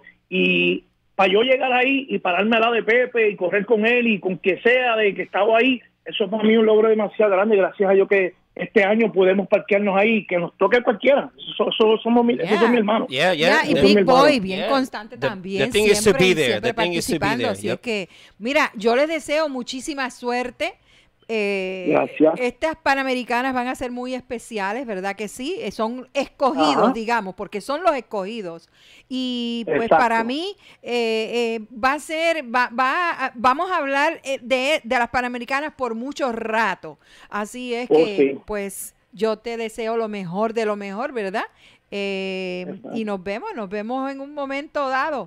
y para yo llegar ahí y pararme al lado de Pepe y correr con él y con que sea de que estaba ahí, eso para mí es un logro demasiado grande, gracias a Dios que este año podemos parquearnos ahí, que nos toque cualquiera. Eso, eso somos mi, esos son mis hermanos. Yeah, yeah. Ya, y The- Big mi Boy, hermano. bien Yeah. constante The- también. the thing is to siempre, be there. siempre The thing is to be participando. there. Así Yep. es que, mira, yo les deseo muchísima suerte. Eh, Gracias. Estas Panamericanas van a ser muy especiales, ¿verdad que sí? Eh, son escogidos, Ajá. digamos, porque son los escogidos. Y pues Exacto. para mí eh, eh, va a ser, va, va a- vamos a hablar eh, de, de las Panamericanas por mucho rato. Así es Oh, que, sí. pues, yo te deseo lo mejor de lo mejor, ¿verdad? Eh, Exacto. y nos vemos, nos vemos en un momento dado.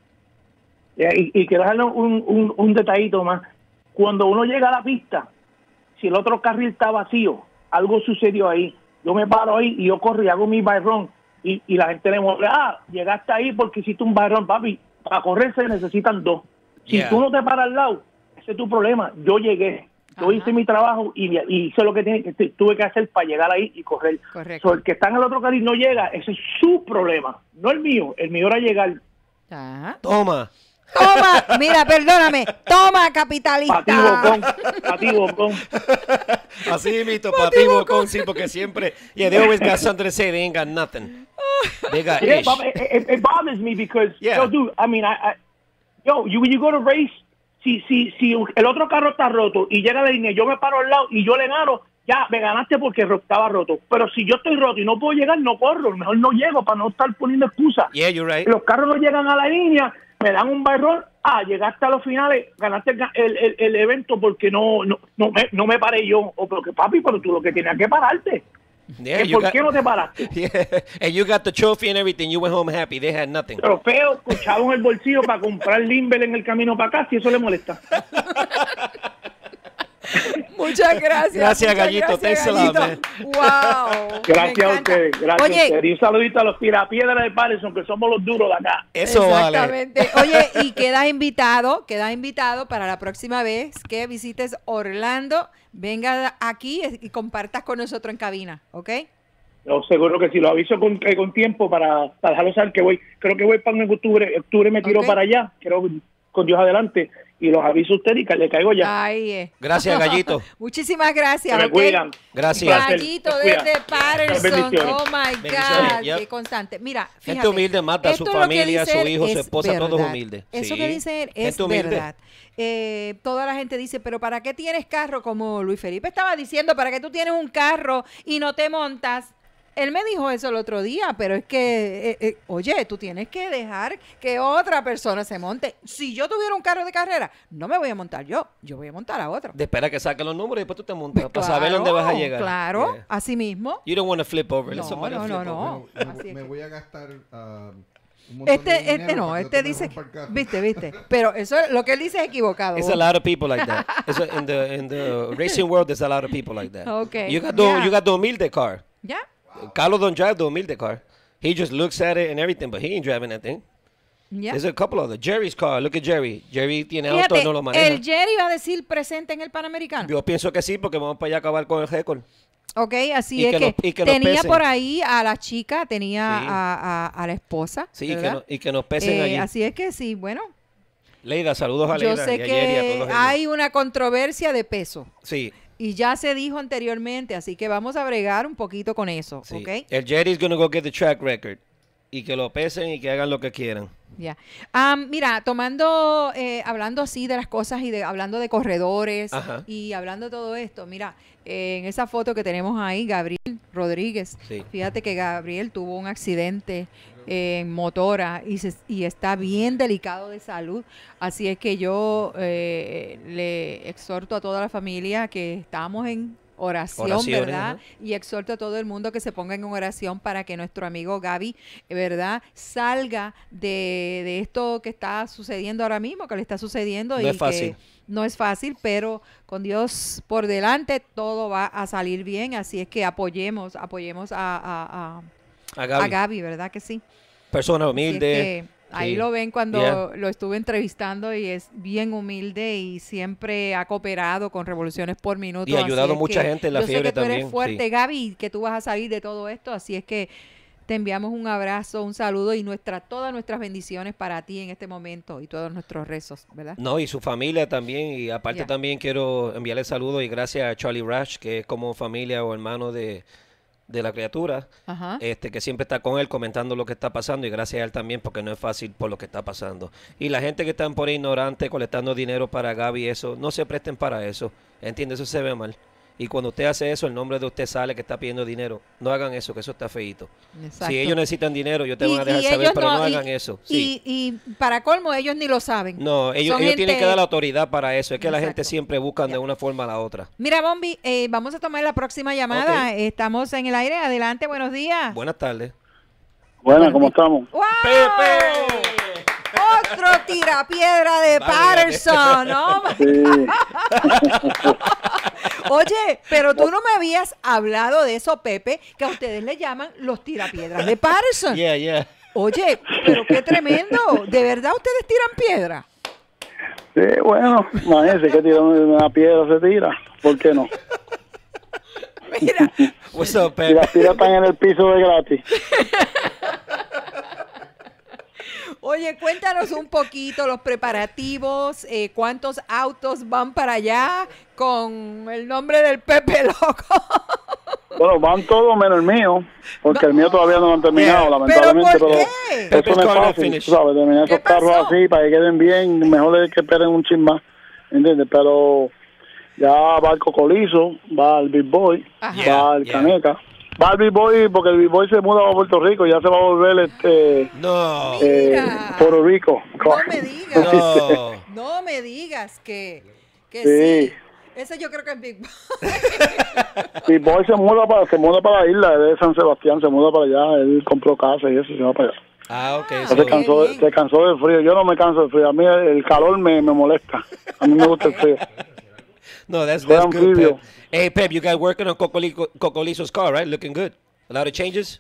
Eh, Y, y quiero darle un, un, un detallito más. Cuando uno llega a la pista, si el otro carril está vacío, algo sucedió ahí. Yo me paro ahí y yo corro y hago mi byrón y, y la gente le mueve, ah, llegaste ahí porque hiciste un byrón, papi. Para correr se necesitan dos. Si Yeah. tú no te paras al lado, ese es tu problema. Yo llegué, yo Ajá. hice mi trabajo y, y hice lo que, tiene, que tuve que hacer para llegar ahí y correr. Correcto. So, el que está en el otro carril no llega, ese es su problema, no el mío. El mío era llegar. Ajá. Toma. Toma, mira, perdóname. Toma, capitalista. Pati bocón, pati bocón. Así mito, pati bocón, sí, porque siempre, yeah, they always got something to say, they ain't got nothing. They got Yeah, ish. but it, it, it bothers me because, Yeah. yo, dude, I mean, I, I, yo, you, when you go to race, si, si, si el otro carro está roto y llega la línea, yo me paro al lado y yo le gano, ya, me ganaste porque ro- estaba roto. Pero si yo estoy roto y no puedo llegar, no corro. Mejor no llego para no estar poniendo excusas. Yeah, you're right. Los carros no llegan a la línea, me dan un barrón. Ah, llegaste a los finales, ganaste el, el, el, el evento porque no, no, no, me, no me paré yo. O porque, papi, pero tú lo que tenías que pararte. Yeah, ¿Que you ¿Por got- qué no te paraste? Yeah, and you got the trophy and everything. You went home happy. They had nothing. Trofeo, escuchado en el bolsillo para comprar Limber en el camino para acá, si eso le molesta. Muchas gracias. Gracias, muchas Gallito. gracias, Thanks a lot, Gallito. Wow. Gracias Me a encanta. ustedes, gracias Oye, a ustedes. Y un saludito a los tirapiedras de Patterson, que somos los duros de acá. Eso vale. Exactamente. Oye, y quedas invitado, quedas invitado para la próxima vez que visites Orlando, venga aquí y compartas con nosotros en cabina, ¿ok? Yo seguro que si lo aviso con, eh, con tiempo para, para dejarlo saber que voy, creo que voy para en octubre, octubre me tiro Ok. para allá, creo con Dios adelante, y los aviso a usted y que le caigo ya. Ahí es. Gracias, Gallito. Muchísimas gracias. Que me ¿ok? cuidan. Gracias. Gallito Se cuida. desde Patterson. Bendiciones. Oh my God, Bendiciones, yep. qué constante. Mira, fíjate. Gente humilde mata a su esto es lo que familia, dice su él hijo, su es esposa, todos verdad. humildes. Eso Sí. que dice él es Gente humilde. verdad. Eh, toda la gente dice, pero ¿para qué tienes carro? Como Luis Felipe estaba diciendo, ¿para qué tú tienes un carro y no te montas? Él me dijo eso el otro día, pero es que, eh, eh, oye, tú tienes que dejar que otra persona se monte. Si yo tuviera un carro de carrera, no me voy a montar yo, yo voy a montar a otro. De espera que saquen los números y después tú te montas para Claro, saber dónde vas a llegar. Claro, Yeah. así mismo. You don't want to flip over. Let No, somebody no, flip no, over. no. Me, Así es me que- voy a gastar ah, un montón de Este, dinero este no, para que este tú me dice, rompas el carro. viste, viste, pero eso, lo que él dice es equivocado. It's a lot of people like that. It's a- in the in the racing world, there's a lot of people like that. Okay. You got the Yeah. you got the humilde car. ¿Ya? Carlos don't drive the humilde car. He just looks at it and everything, but he ain't driving that thing. ¿Ya? There's a couple of them. Jerry's car. Look at Jerry. Jerry tiene auto Fíjate, y no lo maneja. el Jerry va a decir presente en el Panamericano. Yo pienso que sí, porque vamos para allá a acabar con el récord. Ok, así Y es que que, nos- y que nos tenía pesen. por ahí a la chica, tenía Sí. a, a- a la esposa, Sí, y que, ¿verdad? no- y que nos pesen Eh, allí. Así es que sí, bueno, Leida, saludos a yo Leida. sé y a Jerry y a que todos ellos. hay una controversia de peso Sí, y ya se dijo anteriormente, así que vamos a bregar un poquito con eso, sí. ¿ok? El Jerry's gonna go get the track record. Y que lo pesen y que hagan lo que quieran. Ya. Am, mira, tomando, eh, hablando así de las cosas y de hablando de corredores Ajá. y hablando de todo esto, mira, eh, en esa foto que tenemos ahí, Gabriel Rodríguez, Sí. fíjate que Gabriel tuvo un accidente en motora y, se- y está bien delicado de salud, así es que yo eh, le exhorto a toda la familia que estamos en oración, Oraciones, ¿verdad? ajá. Y exhorto a todo el mundo que se ponga en oración para que nuestro amigo Gaby, ¿verdad?, salga de, de esto que está sucediendo ahora mismo, que le está sucediendo. No y es fácil. Que no es fácil, pero con Dios por delante todo va a salir bien. Así es que apoyemos, apoyemos a, a, a, A Gaby. a Gaby, ¿verdad que sí? Persona Así es humilde. que ahí Sí. lo ven cuando Yeah. lo estuve entrevistando y es bien humilde y siempre ha cooperado con Revoluciones por Minuto. Y ha así ayudado es mucha que gente en la yo sé fiebre que tú eres también, fuerte, sí. Gaby, y que tú vas a salir de todo esto, así es que te enviamos un abrazo, un saludo y nuestra, todas nuestras bendiciones para ti en este momento y todos nuestros rezos, ¿verdad? No, y su familia también. Y aparte Ya. también quiero enviarle saludos y gracias a Charlie Rush, que es como familia o hermano de, de la criatura, Ajá. este que siempre está con él comentando lo que está pasando y gracias a él también porque no es fácil por lo que está pasando. Y la gente que están por ahí ignorante colectando dinero para Gaby, eso, no se presten para eso. ¿Entiendes? Eso se ve mal. Y cuando usted hace eso, el nombre de usted sale que está pidiendo dinero. No hagan eso, que eso está feíto. Exacto. Si ellos necesitan dinero, yo te Y- van a dejar y saber, ellos pero no, no- y- hagan eso. Sí. Y, y para colmo, ellos ni lo saben. No, ellos, Son ellos tienen gente- que dar la autoridad para eso. Es que la gente Exacto. siempre buscan Ya. de una forma a la otra. Mira, Bombi, eh, vamos a tomar la próxima llamada. Ok. Estamos en el aire. Adelante, buenos días. Buenas tardes. Bueno, ¿cómo estamos? ¡Wow! Otro tirapiedra de Patterson, ¿no? Oye, pero tú no me habías hablado de eso, Pepe, que a ustedes le llaman los tirapiedras de Patterson. Yeah, yeah. Oye, pero qué tremendo. ¿De verdad ustedes tiran piedra? Sí, bueno, imagínese que tira una piedra, se tira. ¿Por qué no? Mira, What's up, Y Pepe? las piedras están en el piso de gratis. Oye, cuéntanos un poquito los preparativos, eh, cuántos autos van para allá con el nombre del Pepe Loco. Bueno, van todos menos el mío, porque el mío todavía no lo han terminado, lamentablemente. ¿Pero por qué? Pero eso no es fácil, tú sabes, terminar esos carros así para que queden bien, mejor es que esperen un chin más, ¿entiendes? Pero ya va el Cocolizo, va el Big Boy, Ajá. va Yeah, el yeah. Caneca. Va el Big Boy porque el Big Boy se muda a Puerto Rico, ya se va a volver este no. eh, Puerto Rico. No me digas, No. no me digas que, que Sí. sí. Ese yo creo que es Big Boy. Big Boy se muda para se muda para la isla de San Sebastián, se muda para allá, él compró casa y eso se va para allá. Ah, ok. Ya se cansó, de- se cansó del frío. Yo no me canso del frío. A mí el calor me, me molesta. A mí me gusta el frío. No, that's, Fue that's good, anfibio. Pep. Hey, Pep, you guys working on Cocolizo, Cocolizo's car, right? Looking good. A lot of changes?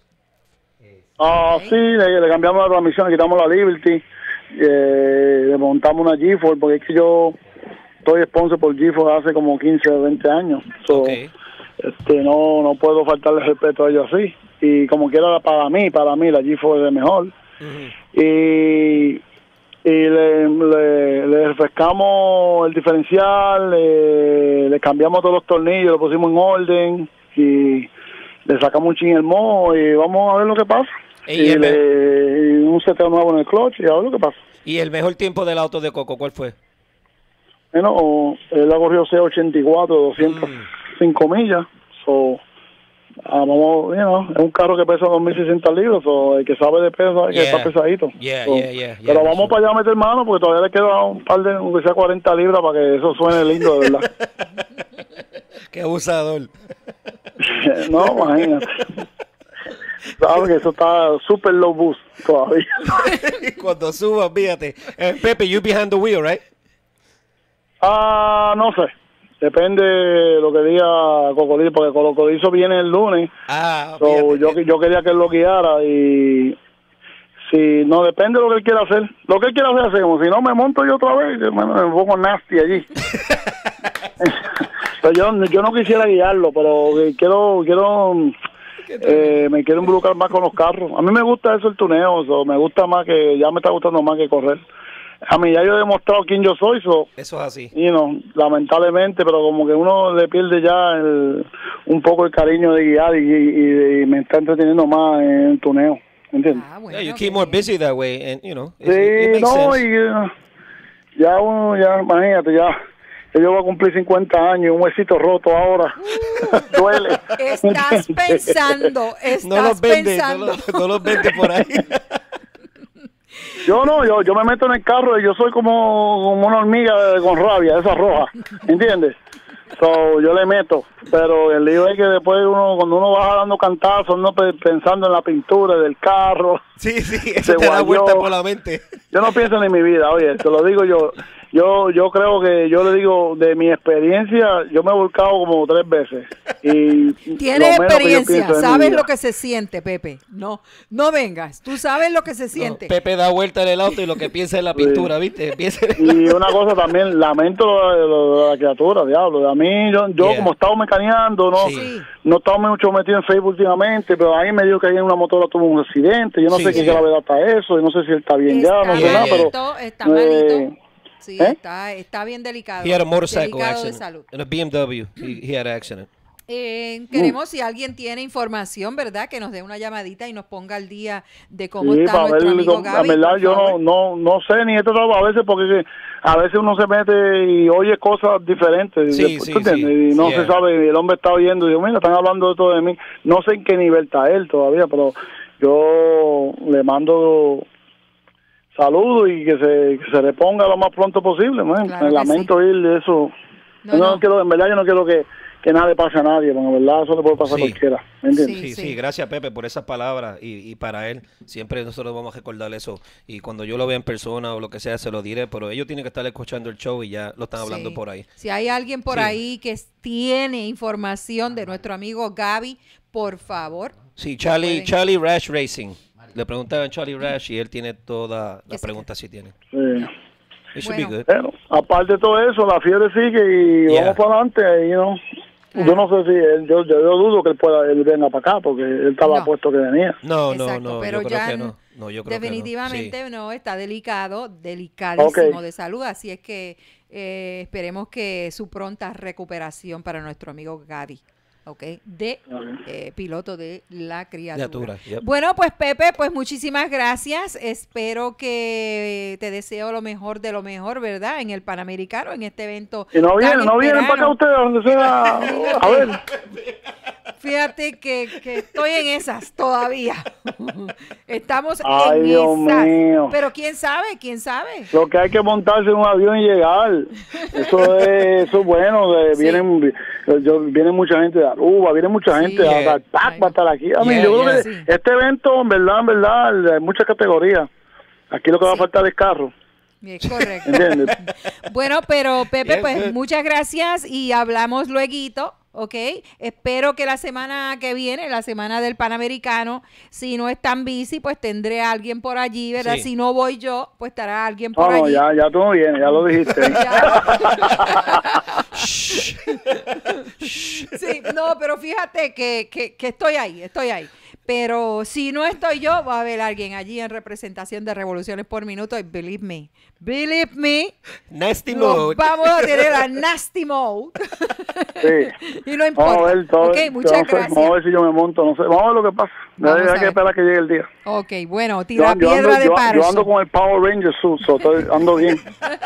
Ah, sí, le, le cambiamos la transmisión, le quitamos la Liberty, eh, le montamos una G-Force, porque es que yo estoy sponsor por G-Force hace como quince o veinte años. So, este, no, no puedo faltarle respeto a ellos así. Y como quiera, para mí, para mí, la G-Force es mejor. Y, y le, le, le refrescamos el diferencial, le, le cambiamos todos los tornillos, lo pusimos en orden y le sacamos un chin el moho y vamos a ver lo que pasa. Ey, y el le, y un seteo nuevo en el clutch y a ver lo que pasa. ¿Y el mejor tiempo del auto de Coco cuál fue? Bueno, él ha corrido C ochenta y cuatro, doscientas cinco millas. So, ah, vamos, you know, es un carro que pesa dos mil seiscientas libras. So, el que sabe de peso, hay que Yeah. está pesadito. Yeah, So, yeah, yeah, Pero yeah, vamos para allá a meter mano porque todavía le queda un par de, aunque sea cuarenta libras para que eso suene lindo, de verdad. Qué abusador. No, imagínate. Sabes que eso está super low boost todavía. Cuando suba, fíjate. Eh, Pepe, you behind the wheel, right? Ah, no sé. Depende de lo que diga Cocolizo, porque Cocolizo viene el lunes. Ah, So, yo, yo quería que él lo guiara y si no depende de lo que él quiera hacer. Lo que él quiera hacer hacemos. Si no me monto yo otra vez, me, me pongo nasty allí. Pero yo, yo no quisiera guiarlo, pero quiero quiero eh, me quiero involucrar más con los carros. A mí me gusta eso el tuneo, so, me gusta más que ya me está gustando más que correr. A mí ya yo he demostrado quién yo soy, so, Eso es así. you know, lamentablemente, pero como que uno le pierde ya el, un poco el cariño de guiar y, y- y me está entreteniendo más en el tuneo, ¿entiendes? Yeah, you keep more busy that way, and you know, it's- it Sí, makes no, sense. y eh, ya uno, ya, imagínate, ya, ya yo voy a cumplir cincuenta años, un huesito roto ahora, duele. Estás pensando, estás No los vende, pensando. no los, no los vende por ahí. Yo no, yo yo me meto en el carro y yo soy como, como una hormiga con rabia, esa roja, ¿entiendes? So, yo le meto, pero el lío es que después uno, cuando uno va dando cantazos, uno pe- pensando en la pintura del carro. Sí, sí, se eso te da guayó. vuelta por la mente. Yo no pienso ni en mi vida, oye, te lo digo yo. Yo yo creo que, yo le digo, de mi experiencia, yo me he volcado como tres veces. Y Tienes lo menos que yo experiencia, pienso es en mi sabes vida. lo que se siente, Pepe. No, no vengas. Tú sabes lo que se siente. Pepe da vuelta en el auto y lo que piensa es la pintura, ¿viste? Piensa Y una cosa también, lamento lo de, lo de la criatura, diablo. A mí, yo, yo Yeah. como he estado mecaneando, no Sí. no he estado mucho metido en Facebook últimamente, pero ahí me dijo que ahí en una motora tuvo un accidente. Yo no Sí, sé sí. qué gravedad está eso, y no sé si él está bien ya, no sé Yeah, nada, yeah. pero... Está malito. eh, Sí, ¿eh? está, está bien delicado. He had a motorcycle Delicado de accident salud. in a B M W. He, he had an accident. Eh, queremos, si alguien tiene información, ¿verdad? Que nos dé una llamadita y nos ponga al día de cómo Sí, está para nuestro ver, amigo la Gaby. verdad, por yo no, favor. no, no sé ni esto a veces porque a veces uno se mete y oye cosas diferentes. Sí, Después, sí, ¿tú entiendes? sí. Y no Yeah. se sabe, y el hombre está oyendo y digo, mira, están hablando de todo de mí. No sé en qué nivel está él todavía, pero yo le mando saludos y que se, que se reponga lo más pronto posible. Man. Claro Me que lamento ir de eso. No, Yo no no. quiero, en verdad yo no quiero que, que nada le pase a nadie, porque en verdad eso le puede pasar Sí. a cualquiera. ¿Me entiendes? Sí, sí, gracias Pepe por esas palabras y, y para él siempre nosotros vamos a recordar eso y cuando yo lo vea en persona o lo que sea se lo diré, pero ellos tienen que estar escuchando el show y ya lo están hablando Sí. por ahí. Si hay alguien por Sí. ahí que s- tiene información de nuestro amigo Gaby, por favor. Sí, Charlie, pueden- Charlie Rash Racing. Le preguntaban a Charlie Rash y él tiene todas las preguntas si tiene. Sí. It should be good. Bueno, aparte de todo eso, la fiebre sigue y Yeah. vamos para adelante. Y, ¿no? Yo no sé si él, yo, yo, yo dudo que él pueda él venga para acá porque él estaba No. puesto que venía. No, no, Exacto, no, pero yo creo ya que n- no. No, yo creo que no. Definitivamente Sí. no, está delicado, delicadísimo Ok. de salud, así es que eh, esperemos que su pronta recuperación para nuestro amigo Gaby, ¿ok? De eh, piloto de la criatura. Criatura, yep. Bueno, pues Pepe, pues muchísimas gracias. Espero que te deseo lo mejor de lo mejor, ¿verdad? En el Panamericano, en este evento. Y no tan vienen, no vienen para acá esperado. ustedes, donde sea. A ver. Fíjate que, que estoy en esas todavía. Estamos Ay, en Dios esas. mío. Pero quién sabe, quién sabe. Lo que hay que montarse en un avión y llegar. Eso es, eso es bueno. de- Sí. Vienen yo, viene mucha gente de Aruba, viene mucha gente de Yeah. Atac para estar aquí. A mí, Yeah, yo creo yeah. que Sí. este evento, en verdad, en verdad, hay muchas categorías. Aquí lo que va a Sí. faltar es carro. Es correcto. ¿Entiendes? Bueno, pero Pepe, Bien, pues good. muchas gracias y hablamos lueguito, ¿ok? Espero que la semana que viene, la semana del Panamericano, si no es tan busy, pues tendré a alguien por allí, ¿verdad? Sí. Si no voy yo, pues estará alguien No, por no, allí. ya, ya tú no vienes, ya lo dijiste. Sí, no, pero fíjate que, que, que estoy ahí, estoy ahí. Pero si no estoy yo, va a haber alguien allí en representación de Revoluciones por Minuto y believe me, believe me, Nasty nos mode. vamos a tener a Nasty Mode. Sí. Y no Vamos a importa. ver, todo, Ok, muchas vamos, a- gracias. vamos a ver si yo me monto, no sé. Vamos a ver lo que pasa. Vamos Hay a que ver. esperar que llegue el día. Ok, bueno, Yo, tira yo ando, piedra de yo, yo Patterson. ando con el Power Ranger suit, so estoy- ando bien.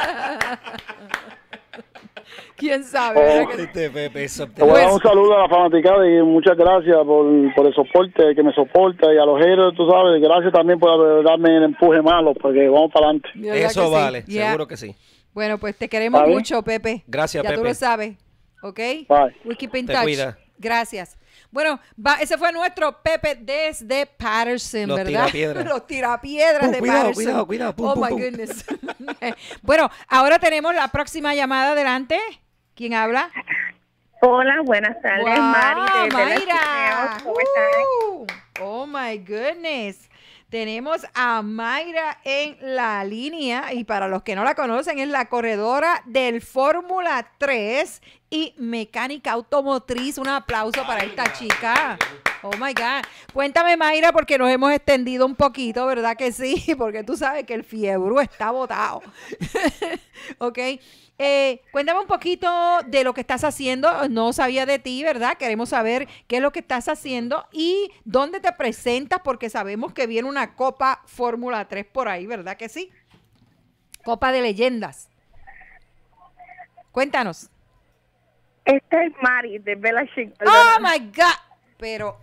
¿Quién sabe? Oh. ¿verdad que- Este Pepe es Te voy a dar Pues- un saludo a la fanaticada y muchas gracias por, por el soporte que me soporta y a los héroes, tú sabes, gracias también por darme el empuje malo, porque vamos para adelante. ¿Verdad que Eso sí? vale, Yeah. seguro que sí. Bueno, pues te queremos ¿Está bien? mucho, Pepe. Gracias, ya Ya tú Pepe. lo sabes, ¿ok? Bye. We keep in Te touch. cuida. Gracias. Bueno, va, ese fue nuestro Pepe desde Patterson, Los ¿verdad? tirapiedras. Los tirapiedras Pum, de cuidado, Patterson. cuidado, cuidado. Pum, oh, pum, my pum. goodness. Bueno, ahora tenemos la próxima llamada adelante. ¿Quién habla? Hola, buenas tardes, Wow, Mari de Bella Mayra. Chineos. ¿Cómo están? Uh, oh my goodness. Tenemos a Mayra en la línea y para los que no la conocen es la corredora del Fórmula tres y mecánica automotriz. Un aplauso para esta chica. Oh my God. Cuéntame, Mayra, porque nos hemos extendido un poquito, ¿verdad que sí? Porque tú sabes que el fiebre está botado. Ok. Eh, cuéntame un poquito de lo que estás haciendo. No sabía de ti, ¿verdad? Queremos saber qué es lo que estás haciendo y dónde te presentas, porque sabemos que viene una Copa Fórmula tres por ahí, ¿verdad que sí? Copa de Leyendas. Cuéntanos. Esta es Mari de Bella Chic. Oh my God. Pero.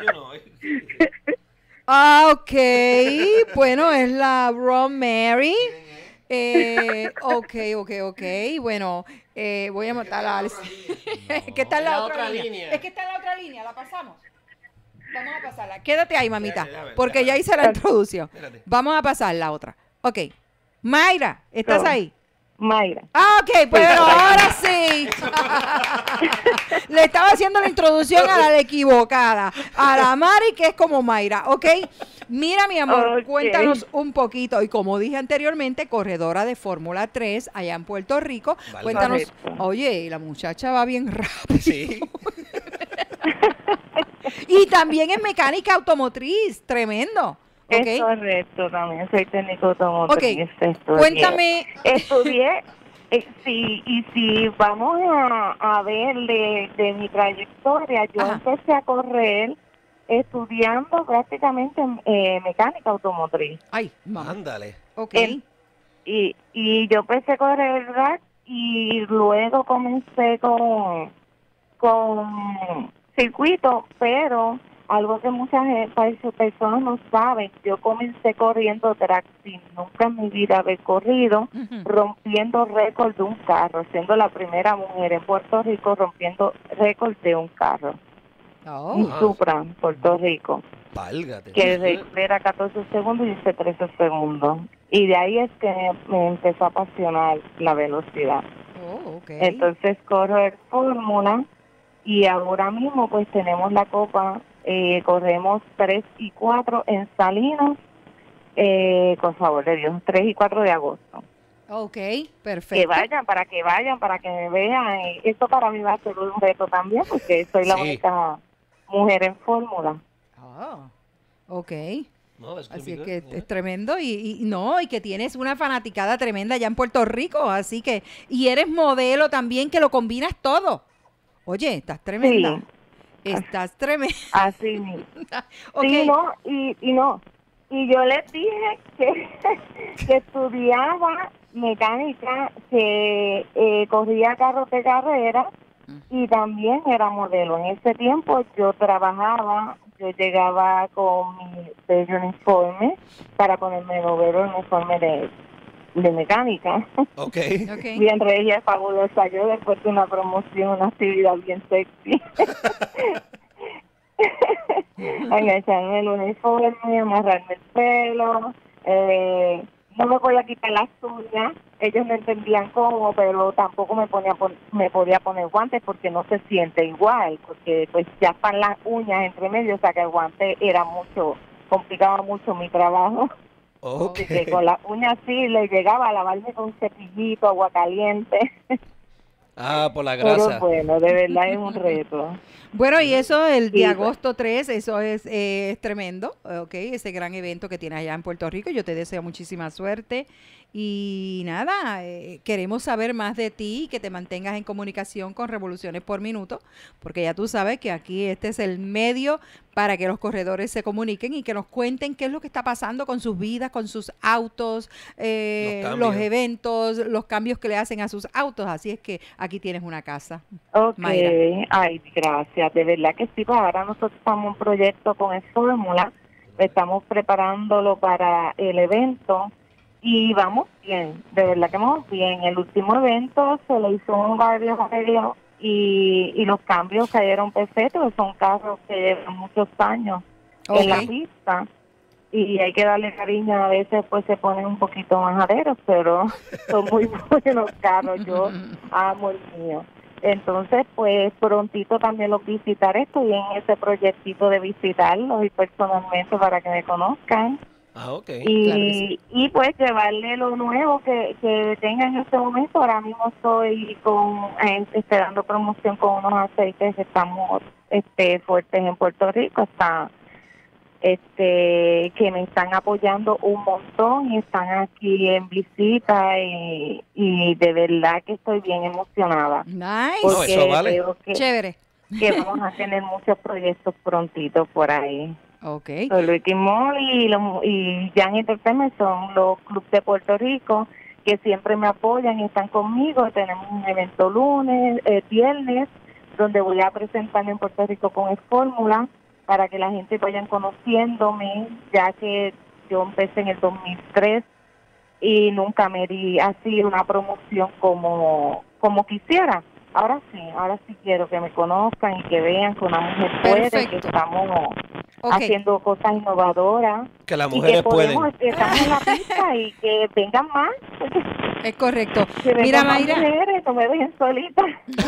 Ah, ok. Bueno, es la Ron Mary. Eh, ok, ok, ok. Bueno, eh, voy a matar a Alex. Es que está en la, la otra, otra línea. línea. Es que está en la otra línea. ¿La pasamos? Vamos a pasarla. Quédate ahí, mamita. Espérate, déjame, Porque ya déjame. hice la introducción. Espérate. Vamos a pasar la otra. Ok. Mayra, ¿estás No. ahí? Mayra. Ah, ok, pues pero ahora sí. Le estaba haciendo la introducción a la de equivocada. A la Mari, que es como Mayra, ¿ok? Mira, mi amor, Ok. cuéntanos un poquito. Y como dije anteriormente, corredora de Fórmula tres allá en Puerto Rico. Vale. Cuéntanos, Correcto. oye, la muchacha va bien rápido. Sí. Y también es mecánica automotriz, tremendo. ¿Ok? Es correcto, también soy técnico automotriz. Ok, Estudié- cuéntame. Estudié, eh, sí, y si vamos a, a ver de, de mi trayectoria, yo Ajá. empecé a correr estudiando prácticamente eh, mecánica automotriz. Ay, mamá. Ándale. Ok. El- y, y yo empecé a correr el rack y luego comencé con, con circuito, pero algo que muchas gen- pa- personas no saben, yo comencé corriendo track sin nunca en mi vida haber corrido, Ujú. rompiendo récord de un carro, siendo la primera mujer en Puerto Rico rompiendo récord de un carro. Oh. Un Supra, en Puerto Rico, Válgate. que de- era catorce segundos y hice trece segundos. Y de ahí es que me empezó a apasionar la velocidad. Oh, ok. Entonces corro el Fórmula y ahora mismo pues tenemos la Copa, eh, corremos tres y cuatro en Salinas, eh, con favor de Dios, tres y cuatro de agosto. Ok, Que perfecto. vayan, para que vayan, para que me vean. Y esto para mí va a ser un reto también porque soy la Sí. única mujer en Fórmula. Ah, ok. No, that's gonna Así be es que good, es tremendo y, y no, y que tienes una fanaticada tremenda allá en Puerto Rico, así que, y eres modelo también, que lo combinas todo. Oye, estás tremenda. Sí. Estás tremenda. Así mismo. Ok. Sí, no, y, y no. Y yo les dije que, que estudiaba mecánica, que eh, corría carros de carrera y también era modelo. En ese tiempo yo trabajaba, yo llegaba con mi bello uniforme para ponerme modelo el uniforme de, de mecánica. Ok. Bien regia, fabulosa. Yo después de una promoción, una actividad bien sexy. Agacharme el uniforme, amarrarme el pelo, eh, no me podía quitar las uñas, ellos no entendían cómo, pero tampoco me ponía pon- me podía poner guantes porque no se siente igual, porque pues ya están las uñas entre medio, o sea que el guante era mucho, complicaba mucho mi trabajo. Okay. Así que con las uñas sí le llegaba a lavarme con un cepillito, agua caliente. Ah, por la Pero grasa. bueno, de verdad es un reto. Bueno, y eso, el de Sí, agosto tres, eso es, eh, es tremendo, ok, ese gran evento que tienes allá en Puerto Rico. Yo te deseo muchísima suerte y nada, eh, queremos saber más de ti y que te mantengas en comunicación con Revoluciones por Minuto, porque ya tú sabes que aquí este es el medio para que los corredores se comuniquen y que nos cuenten qué es lo que está pasando con sus vidas, con sus autos, eh, Los los, cambios. eventos, los cambios que le hacen a sus autos. Así es que aquí tienes una casa. Ok, Mayra. ay, gracias, de verdad que sí, pues ahora nosotros estamos en un proyecto con el Fórmula, estamos preparándolo para el evento y vamos bien, de verdad que vamos bien. El último evento se le hizo un varios arreglos y, y los cambios cayeron perfectos, son carros que llevan muchos años en la Ok. pista y hay que darle cariño, a veces pues se ponen un poquito majaderos, pero son muy buenos carros, yo amo el mío. Entonces, pues prontito también los visitaré, estoy en ese proyectito de visitarlos y personalmente para que me conozcan. Ah, ok. Y, Claro que sí. y pues llevarle lo nuevo que, que tenga en este momento. Ahora mismo estoy con eh, esperando promoción con unos aceites que estamos este, fuertes en Puerto Rico, está este que me están apoyando un montón y están aquí en visita y, y de verdad que estoy bien emocionada. Nice. No, eso vale. Veo que, Chévere. que vamos a tener muchos proyectos prontito por ahí. Ok. So, Luis Mall y, los- y Jan Entertainment son los clubes de Puerto Rico que siempre me apoyan y están conmigo. Tenemos un evento lunes, eh, viernes, donde voy a presentarme en Puerto Rico con el Fórmula para que la gente vayan conociéndome, ya que yo empecé en el dos mil tres y nunca me di así una promoción como, como quisiera. Ahora sí, ahora sí quiero que me conozcan y que vean que una mujer puede, Perfecto. que estamos Ok. haciendo cosas innovadoras. Que las y mujeres que podemos, pueden. que estamos en la pista y que vengan más. Es correcto. Que vengan Mira, más Mayra. mujeres, no me dejen solita.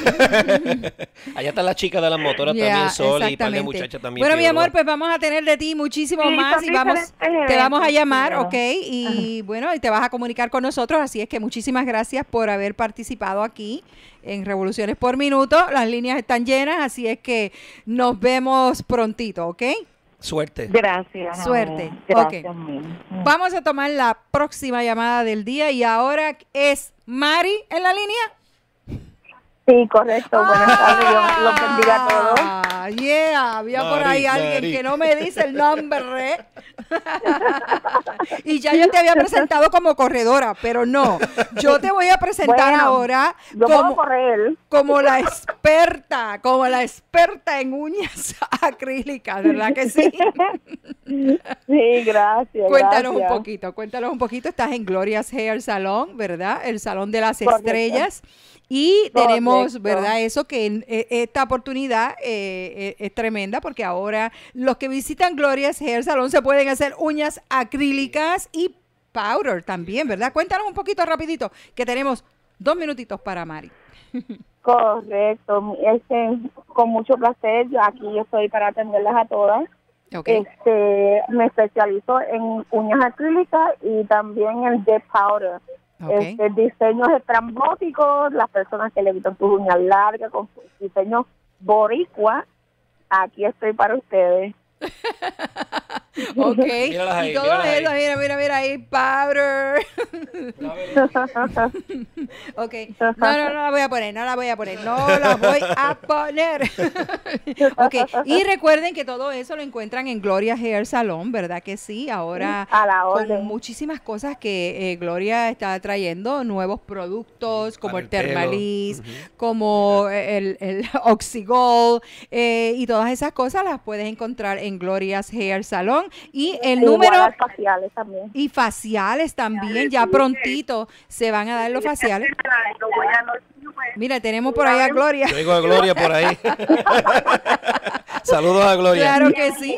Allá está la chica de las motoras Ya, también, Sol, y par de exactamente. muchachas también. Bueno, mi fiebre. amor, pues vamos a tener de ti muchísimo Sí, más son y vamos, diferentes te vamos a eventos, llamar, claro. ¿ok? Y bueno, y te vas a comunicar con nosotros, así es que muchísimas gracias por haber participado aquí en Revoluciones por Minuto. Las líneas están llenas, así es que nos vemos prontito, ¿ok? Suerte. Gracias. Suerte. amor. Gracias, Ok. mil. Vamos a tomar la próxima llamada del día y ahora es Mari en la línea. Sí, correcto. Buenas tardes. Dios los bendiga a todos. Ah, yeah, había por Mari, ahí alguien Mari. que no me dice el nombre. Y ya yo te había presentado como corredora, pero no. Yo te voy a presentar Bueno, ahora Yo puedo como, correr. como la experta, como la experta en uñas acrílicas, ¿verdad que sí? Sí, gracias. Cuéntanos gracias. un poquito, cuéntanos un poquito. Estás en Gloria's Hair Salon, ¿verdad? El Salón de las Correcto. Estrellas. Y tenemos, Correcto. ¿verdad? Eso que en, eh, esta oportunidad eh, eh, es tremenda porque ahora los que visitan Gloria's Hair Salon se pueden hacer uñas acrílicas y powder también, ¿verdad? Cuéntanos un poquito rapidito, que tenemos dos minutitos para Mari. Correcto. Este, con mucho placer. Yo aquí estoy para atenderlas a todas. Ok. Este, me especializo en uñas acrílicas y también en jet powder. Ok. Este, diseños estrambóticos, las personas que le quitan sus uñas largas con sus diseños boricua, aquí estoy para ustedes. Ok. Míralas ahí, y todo míralas eso, ahí. mira, mira, mira ahí, powder. Ok. No, no, no la voy a poner, no la voy a poner, no la voy a poner. Ok. Y recuerden que todo eso lo encuentran en Gloria Hair Salon, ¿verdad que sí? Ahora A la con orden. muchísimas cosas que eh, Gloria está trayendo, nuevos productos como Para el el pelo. Thermalis, como el, el Oxygol, eh, y todas esas cosas las puedes encontrar en Gloria's Hair Salon. Y el Igual número... las faciales también. Y faciales también, ya prontito se van a dar los faciales. Mira, tenemos por ahí a Gloria. Yo digo a Gloria por ahí. Saludos a Gloria. Claro que sí.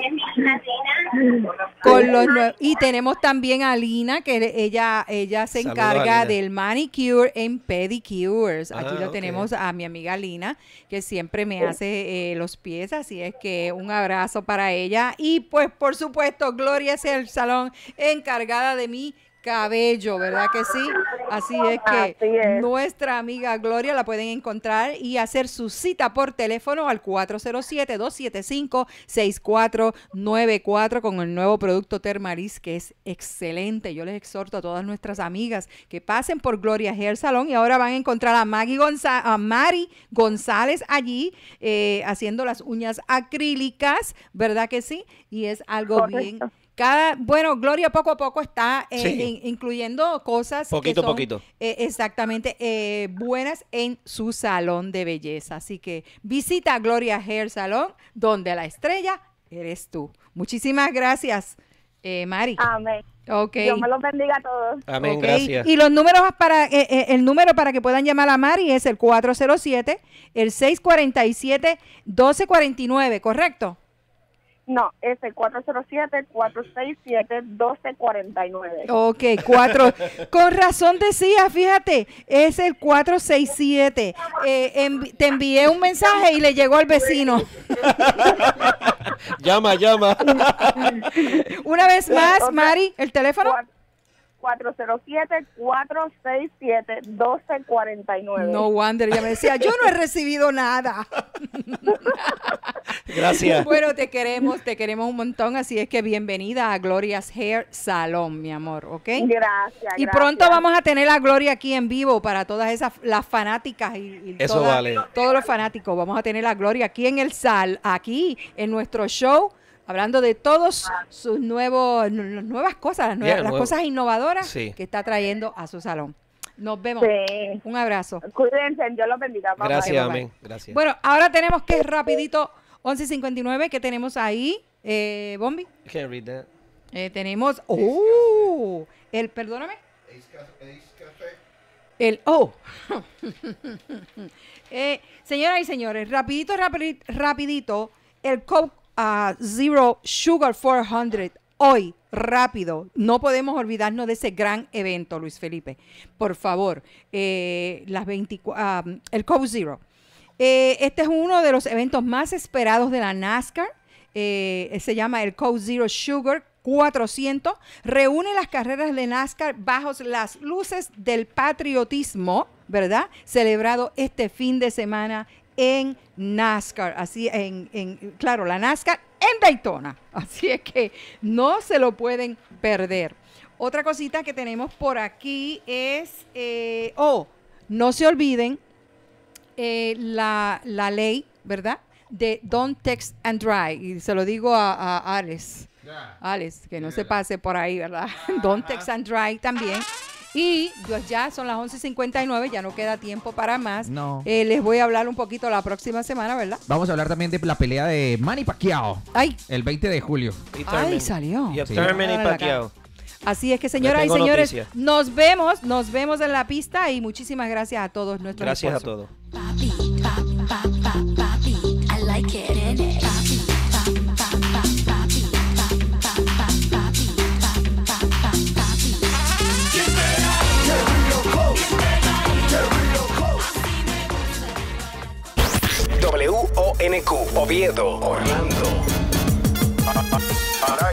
Con los nue- y tenemos también a Lina, que ella ella se Saludos a encarga Lina. del manicure and pedicures. Aquí Ah, lo ok. tenemos a mi amiga Lina, que siempre me hace eh, los pies, así es que un abrazo para ella. Y pues por supuesto, Gloria es el salón encargada de mi cabello, ¿verdad que sí? Así es que Así es. nuestra amiga Gloria la pueden encontrar y hacer su cita por teléfono al cuatro cero siete, dos siete cinco, seis cuatro nueve cuatro con el nuevo producto Thermalis, que es excelente. Yo les exhorto a todas nuestras amigas que pasen por Gloria Hair Salon y ahora van a encontrar a Maggie Gonza- a Mari González allí eh, haciendo las uñas acrílicas, ¿verdad que sí? Y es algo Correcto. bien... Cada, bueno, Gloria poco a poco está eh, Sí. in- incluyendo cosas Poquito a que son poquito. eh, exactamente eh, buenas en su salón de belleza. Así que visita Gloria Hair Salon, donde la estrella eres tú. Muchísimas gracias, eh, Mari. Amén. Ok. Dios me los bendiga a todos. Amén, Ok. gracias. Y los números para eh, eh, el número para que puedan llamar a Mari es el cuatro cero siete, el seis cuatro siete, uno dos cuatro nueve, ¿correcto? No, es el cuatro cero siete, cuatro seis siete, uno dos cuatro nueve. Ok, cuatro. Con razón decía, fíjate, es el cuatro seis siete. Eh, envi- te envié un mensaje y le llegó al vecino. Llama, llama. Una vez más, Otra- Mari, el teléfono. cuatro cero siete, cuatro seis siete, uno dos cuatro nueve. No wonder, ella me decía, yo no he recibido nada. Gracias. Bueno, te queremos, te queremos un montón, así es que bienvenida a Gloria's Hair Salon, mi amor, ¿ok? Gracias. Y gracias. pronto vamos a tener a Gloria aquí en vivo para todas esas, las fanáticas y, y Eso todas- vale. todos los fanáticos. Vamos a tener a Gloria aquí en el sal, aquí en nuestro show, hablando de todos sus nuevos, nu- nuevas cosas, las, nuevas- Yeah, las nuevo. cosas innovadoras Sí. que está trayendo a su salón. Nos vemos. Sí. Un abrazo. Cuídense, Dios los bendiga. Bye, Gracias, bye. amén. Gracias. Bueno, ahora tenemos que rapidito, once cincuenta y nueve, que tenemos ahí, eh, Bombi. I can't read that. Eh, tenemos, oh, el, perdóname. El, oh. eh, señoras y señores, rapidito, rapidi- rapidito, el Coke ah, Zero Sugar cuatrocientos, hoy, rápido, no podemos olvidarnos de ese gran evento, Luis Felipe. Por favor, eh, las veinticuatro, ah, el Coke Zero. Eh, este es uno de los eventos más esperados de la NASCAR. Eh, se llama el Coke Zero Sugar cuatrocientos. Reúne las carreras de NASCAR bajo las luces del patriotismo, ¿verdad? Celebrado este fin de semana en NASCAR. Así, en, en claro, la NASCAR en Daytona. Así es que no se lo pueden perder. Otra cosita que tenemos por aquí es, eh, oh, no se olviden eh, la, la ley, ¿verdad? De Don't Text and Drive. Y se lo digo a, a Alex. Alex, que no se pase por ahí, ¿verdad? Don't Text and Drive también. Y pues ya son las once cincuenta y nueve, ya no queda tiempo para más. No. Eh, les voy a hablar un poquito la próxima semana, ¿verdad? Vamos a hablar también de la pelea de Manny Pacquiao. Ay. El veinte de julio. Y Ay, Thurman. salió. Y Sí. Thurman y Ahora la Pacquiao. Así es que, señoras y tengo señores, noticia. nos vemos, nos vemos en la pista y muchísimas gracias a todos nuestros Gracias a esposos. todos. I like it in it. W O N Q, Oviedo, Orlando.